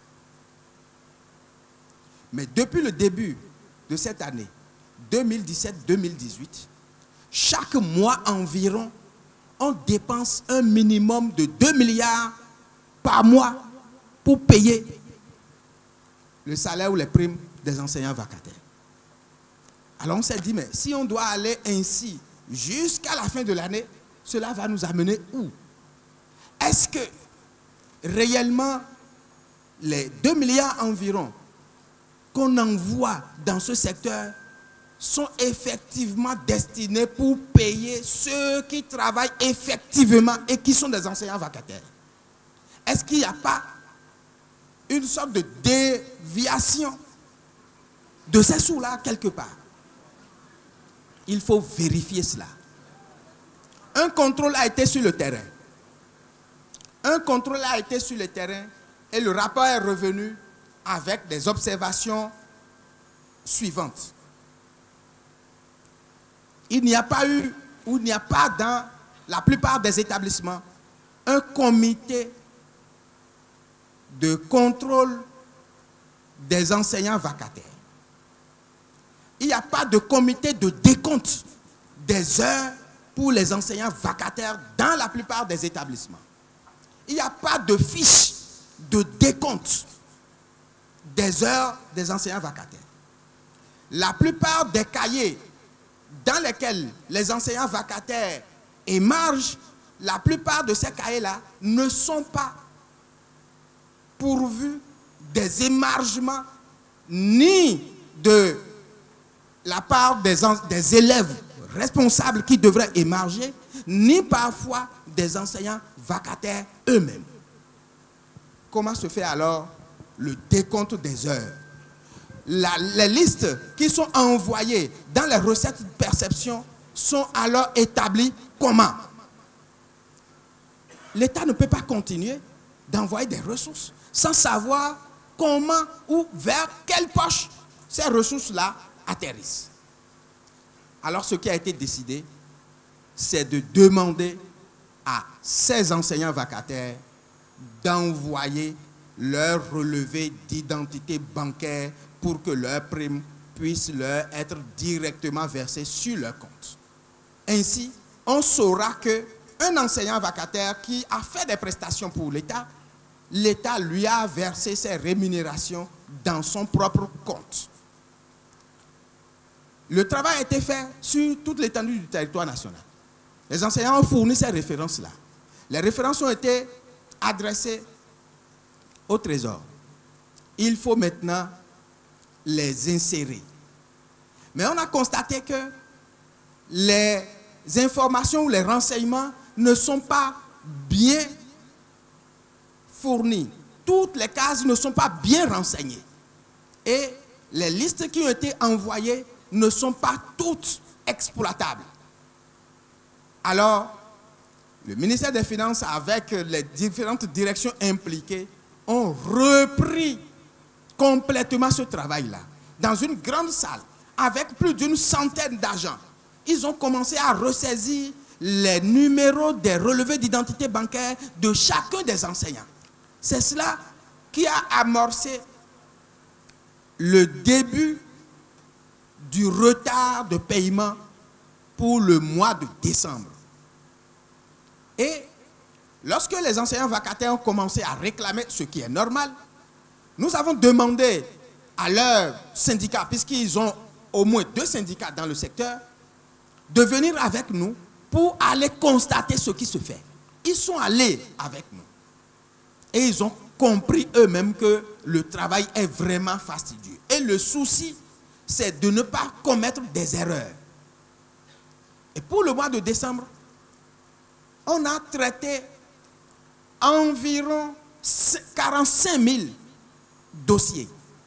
Mais depuis le début de cette année, 2017-2018, chaque mois environ, on dépense un minimum de 2 milliards par mois pour payer le salaire ou les primes des enseignants vacataires. Alors on s'est dit, mais si on doit aller ainsi jusqu'à la fin de l'année, cela va nous amener où? Est-ce que réellement les 2 milliards environ qu'on envoie dans ce secteur sont effectivement destinés pour payer ceux qui travaillent effectivement et qui sont des enseignants vacataires? Est-ce qu'il n'y a pas une sorte de déviation de ces sous-là quelque part? Il faut vérifier cela. Un contrôle a été sur le terrain. Un contrôle a été sur le terrain et le rapport est revenu avec des observations suivantes. Il n'y a pas eu, ou il n'y a pas dans la plupart des établissements, un comité de contrôle des enseignants vacataires. Il n'y a pas de comité de décompte des heures pour les enseignants vacataires dans la plupart des établissements. Il n'y a pas de fiche de décompte des heures des enseignants vacataires. La plupart des cahiers dans lesquels les enseignants vacataires émargent, la plupart de ces cahiers-là ne sont pas pourvus des émargements ni de la part des élèves responsables qui devraient émarger, ni parfois des enseignants vacataires eux-mêmes. comment se fait alors le décompte des heures? Les listes qui sont envoyées dans les recettes de perception sont alors établies comment? L'État ne peut pas continuer d'envoyer des ressources sans savoir comment ou vers quelle poche ces ressources-là atterrissent. Alors ce qui a été décidé, c'est de demander à ces enseignants vacataires d'envoyer leur relevé d'identité bancaire pour que leur prime puisse leur être directement versée sur leur compte. Ainsi, on saura qu'un enseignant vacataire qui a fait des prestations pour l'État, l'État lui a versé ses rémunérations dans son propre compte. Le travail a été fait sur toute l'étendue du territoire national. Les enseignants ont fourni ces références-là. Les références ont été adressées au Trésor. Il faut maintenant les insérer. Mais on a constaté que les informations ou les renseignements ne sont pas bien fournis. Toutes les cases ne sont pas bien renseignées. Et les listes qui ont été envoyées ne sont pas toutes exploitables. Alors, le ministère des Finances, avec les différentes directions impliquées, ont repris complètement ce travail-là. Dans une grande salle, avec plus d'une centaine d'agents, ils ont commencé à ressaisir les numéros des relevés d'identité bancaire de chacun des enseignants. C'est cela qui a amorcé le début du retard de paiement pour le mois de décembre. Et lorsque les enseignants vacataires ont commencé à réclamer, ce qui est normal, nous avons demandé à leurs syndicats, puisqu'ils ont au moins 2 syndicats dans le secteur, de venir avec nous pour aller constater ce qui se fait. Ils sont allés avec nous. Et ils ont compris eux-mêmes que le travail est vraiment fastidieux. Et le souci, c'est de ne pas commettre des erreurs. Et pour le mois de décembre, on a traité environ 45 000 dossiers.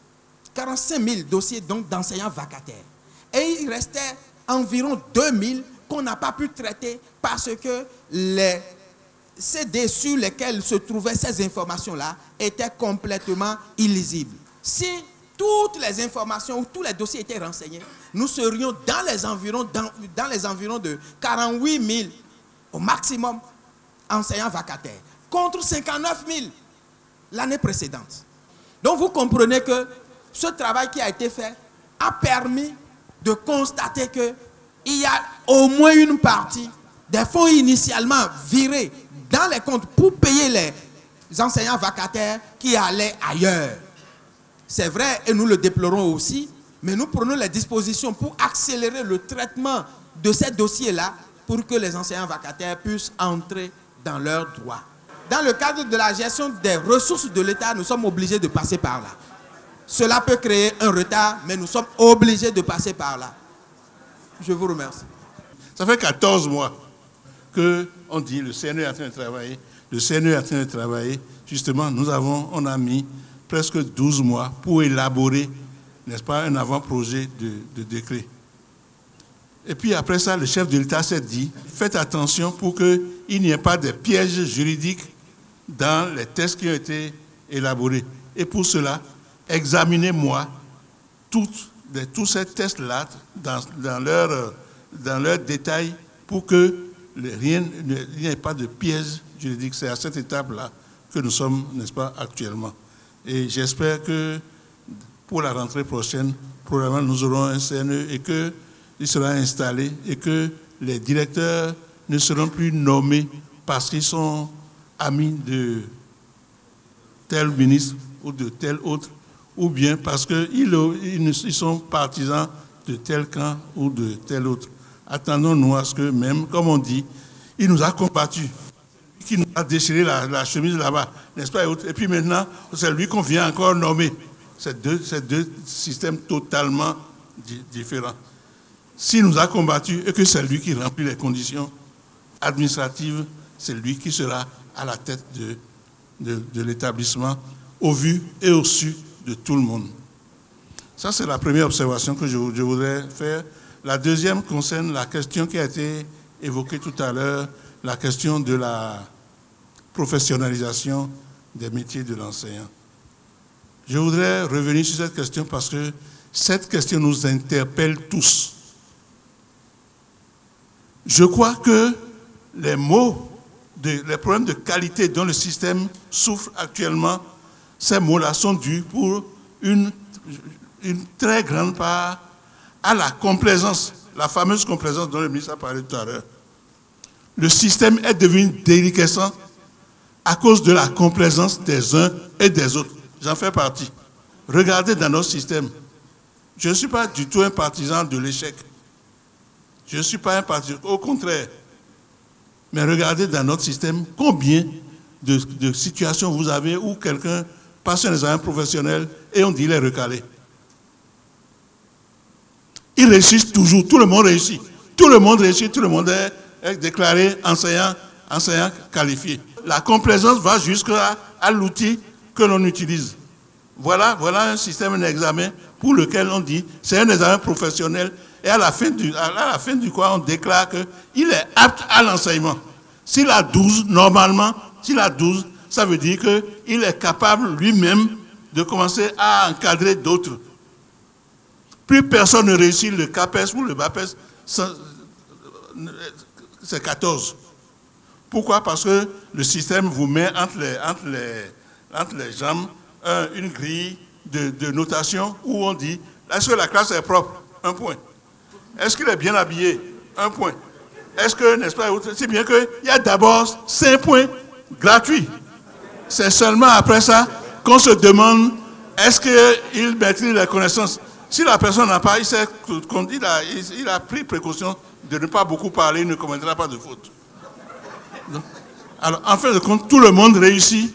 45 000 dossiers donc d'enseignants vacataires. Et il restait environ 2 000 qu'on n'a pas pu traiter parce que les CD sur lesquels se trouvaient ces informations-là étaient complètement illisibles. Si toutes les informations ou tous les dossiers étaient renseignés, nous serions dans les environs de 48 000 au maximum enseignants vacataires, contre 59 000 l'année précédente. Donc vous comprenez que ce travail qui a été fait a permis de constater qu'il y a au moins une partie des fonds initialement virés dans les comptes pour payer les enseignants vacataires qui allaient ailleurs. C'est vrai et nous le déplorons aussi, mais nous prenons les dispositions pour accélérer le traitement de ces dossiers-là pour que les enseignants vacataires puissent entrer dans leurs droits. Dans le cadre de la gestion des ressources de l'État, nous sommes obligés de passer par là. Cela peut créer un retard, mais nous sommes obligés de passer par là. Je vous remercie. Ça fait 14 mois qu'on dit le CNE est en train de travailler. Le CNE est en train de travailler. Justement, on a mis presque 12 mois pour élaborer, n'est-ce pas, un avant-projet de décret. Et puis après ça, le chef de l'État s'est dit, faites attention pour qu'il n'y ait pas de pièges juridiques dans les tests qui ont été élaborés. Et pour cela, examinez-moi tous ces tests-là dans leur détail pour que il n'y ait pas de pièges juridiques. C'est à cette étape-là que nous sommes, n'est-ce pas, actuellement. Et j'espère que pour la rentrée prochaine, probablement nous aurons un CNE et qu'il sera installé et que les directeurs ne seront plus nommés parce qu'ils sont amis de tel ministre ou de tel autre, ou bien parce qu'ils sont partisans de tel camp ou de tel autre. Attendons-nous à ce que même, comme on dit, il nous a combattus, qui nous a déchiré la chemise là-bas, n'est-ce pas? Et puis maintenant, c'est lui qu'on vient encore nommer. C'est deux systèmes totalement différents. S'il nous a combattus et que c'est lui qui remplit les conditions administratives, c'est lui qui sera à la tête de l'établissement au vu et au su de tout le monde. Ça, c'est la première observation que je voudrais faire. La deuxième concerne la question qui a été évoquée tout à l'heure, la question de la professionnalisation des métiers de l'enseignant. Je voudrais revenir sur cette question parce que cette question nous interpelle tous. Je crois que les problèmes de qualité dont le système souffre actuellement, ces mots-là sont dus pour une très grande part à la complaisance, la fameuse complaisance dont le ministre a parlé tout à l'heure. Le système est devenu déliquescent à cause de la complaisance des uns et des autres. J'en fais partie. Regardez dans notre système. Je ne suis pas du tout un partisan de l'échec. Je ne suis pas un partisan, au contraire. Mais regardez dans notre système combien de situations vous avez où quelqu'un passe un examen professionnel et on dit qu'il est recalé. Ils réussissent toujours, tout le monde réussit. Tout le monde réussit, tout le monde est déclaré enseignant qualifié. La complaisance va jusqu'à l'outil que l'on utilise. Voilà un système d'examen pour lequel on dit c'est un examen professionnel et à la fin du quoi on déclare qu'il est apte à l'enseignement. S'il a 12, normalement, ça veut dire qu'il est capable lui-même de commencer à encadrer d'autres. Plus personne ne réussit le CAPES ou le BAPES, c'est 14. Pourquoi? Parce que le système vous met entre les jambes une grille de notation où on dit est-ce que la classe est propre? 1 point. Est-ce qu'il est bien habillé? 1 point. Est-ce que, n'est-ce pas, c'est bien qu'il y a d'abord 5 points gratuits. C'est seulement après ça qu'on se demande est-ce qu'il maîtrise les connaissances. Si la personne n'a pas, il a pris précaution de ne pas beaucoup parler, il ne commettra pas de faute. Alors, en fin de compte, tout le monde réussit.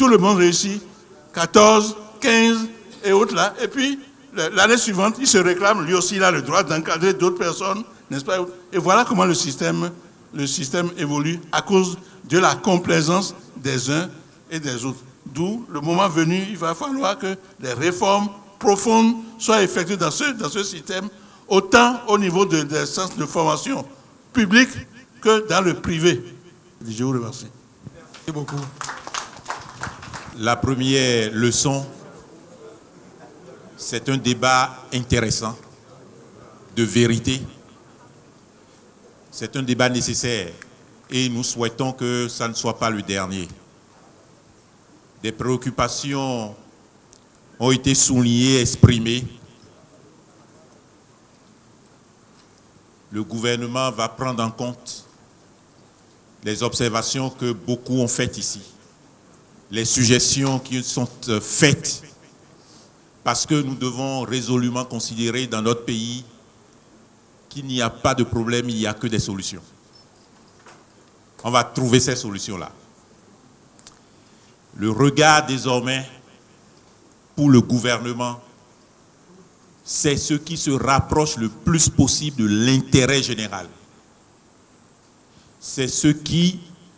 14, 15 et autres là. Et puis, l'année suivante, il se réclame, lui aussi, il a le droit d'encadrer d'autres personnes, n'est-ce pas? Et voilà comment le système évolue à cause de la complaisance des uns et des autres. D'où, le moment venu, il va falloir que des réformes profondes soient effectuées dans ce système, autant au niveau des centres de formation publics que dans le privé. Je vous remercie. Merci beaucoup. La première leçon, c'est un débat intéressant, de vérité. C'est un débat nécessaire et nous souhaitons que ça ne soit pas le dernier. Des préoccupations ont été soulignées, exprimées. Le gouvernement va prendre en compte les observations que beaucoup ont faites ici, les suggestions qui sont faites, parce que nous devons résolument considérer dans notre pays qu'il n'y a pas de problème, il n'y a que des solutions. On va trouver ces solutions-là. Le regard désormais pour le gouvernement, c'est ce qui se rapproche le plus possible de l'intérêt général. C'est ce qui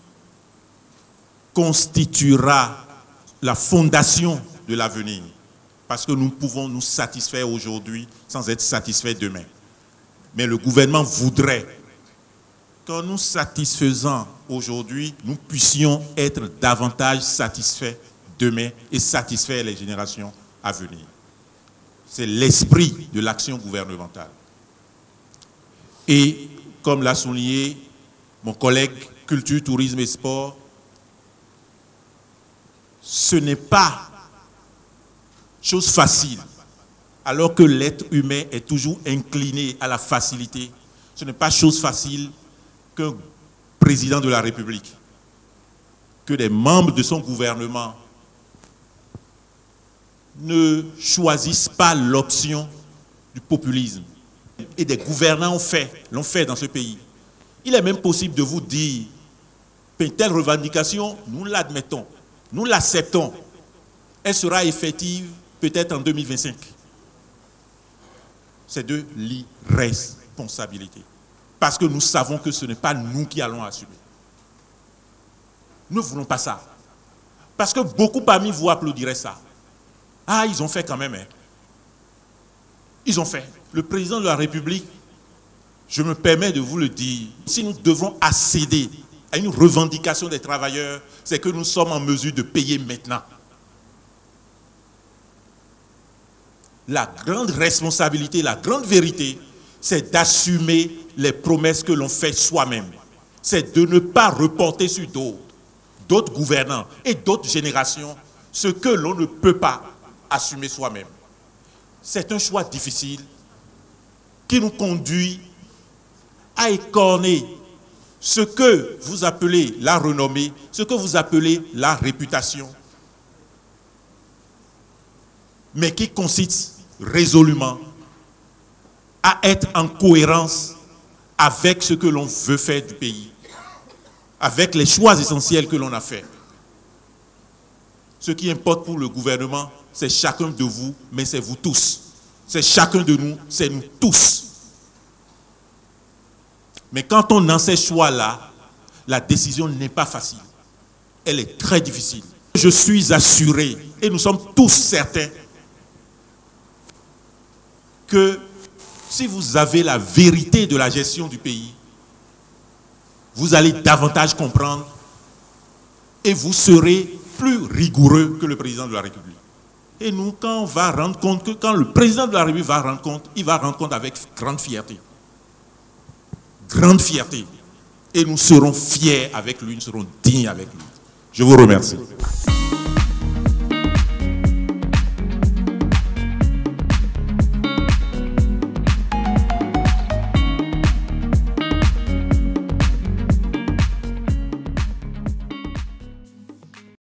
constituera la fondation de l'avenir. Parce que nous pouvons nous satisfaire aujourd'hui sans être satisfaits demain. Mais le gouvernement voudrait qu'en nous satisfaisant aujourd'hui, nous puissions être davantage satisfaits demain et satisfaire les générations à venir. C'est l'esprit de l'action gouvernementale. Et comme l'a souligné mon collègue Culture, Tourisme et Sport, ce n'est pas chose facile, alors que l'être humain est toujours incliné à la facilité. Ce n'est pas chose facile qu'un président de la République, que des membres de son gouvernement ne choisissent pas l'option du populisme. Et des gouvernants l'ont fait dans ce pays. Il est même possible de vous dire, telle revendication, nous l'admettons, nous l'acceptons. Elle sera effective peut-être en 2025. C'est de l'irresponsabilité. Parce que nous savons que ce n'est pas nous qui allons assumer. Nous ne voulons pas ça. Parce que beaucoup parmi vous applaudiraient ça. Ah, ils ont fait quand même. Hein. Ils ont fait. Le président de la République, je me permets de vous le dire, si nous devons accéder à une revendication des travailleurs, c'est que nous sommes en mesure de payer maintenant. La grande responsabilité, la grande vérité, c'est d'assumer les promesses que l'on fait soi-même. C'est de ne pas reporter sur d'autres gouvernants et d'autres générations ce que l'on ne peut pas assumer soi-même. C'est un choix difficile qui nous conduit à écorner ce que vous appelez la renommée, ce que vous appelez la réputation, mais qui consiste résolument à être en cohérence avec ce que l'on veut faire du pays, avec les choix essentiels que l'on a faits. Ce qui importe pour le gouvernement, c'est chacun de vous, mais c'est vous tous. C'est chacun de nous, c'est nous tous. Mais quand on a ces choix-là, la décision n'est pas facile. Elle est très difficile. Je suis assuré, et nous sommes tous certains, que si vous avez la vérité de la gestion du pays, vous allez davantage comprendre et vous serez plus rigoureux que le président de la République. Et nous, quand on va rendre compte, quand le président de la République va rendre compte, il va rendre compte avec grande fierté. Grande fierté. Et nous serons fiers avec lui, nous serons dignes avec lui. Je vous remercie.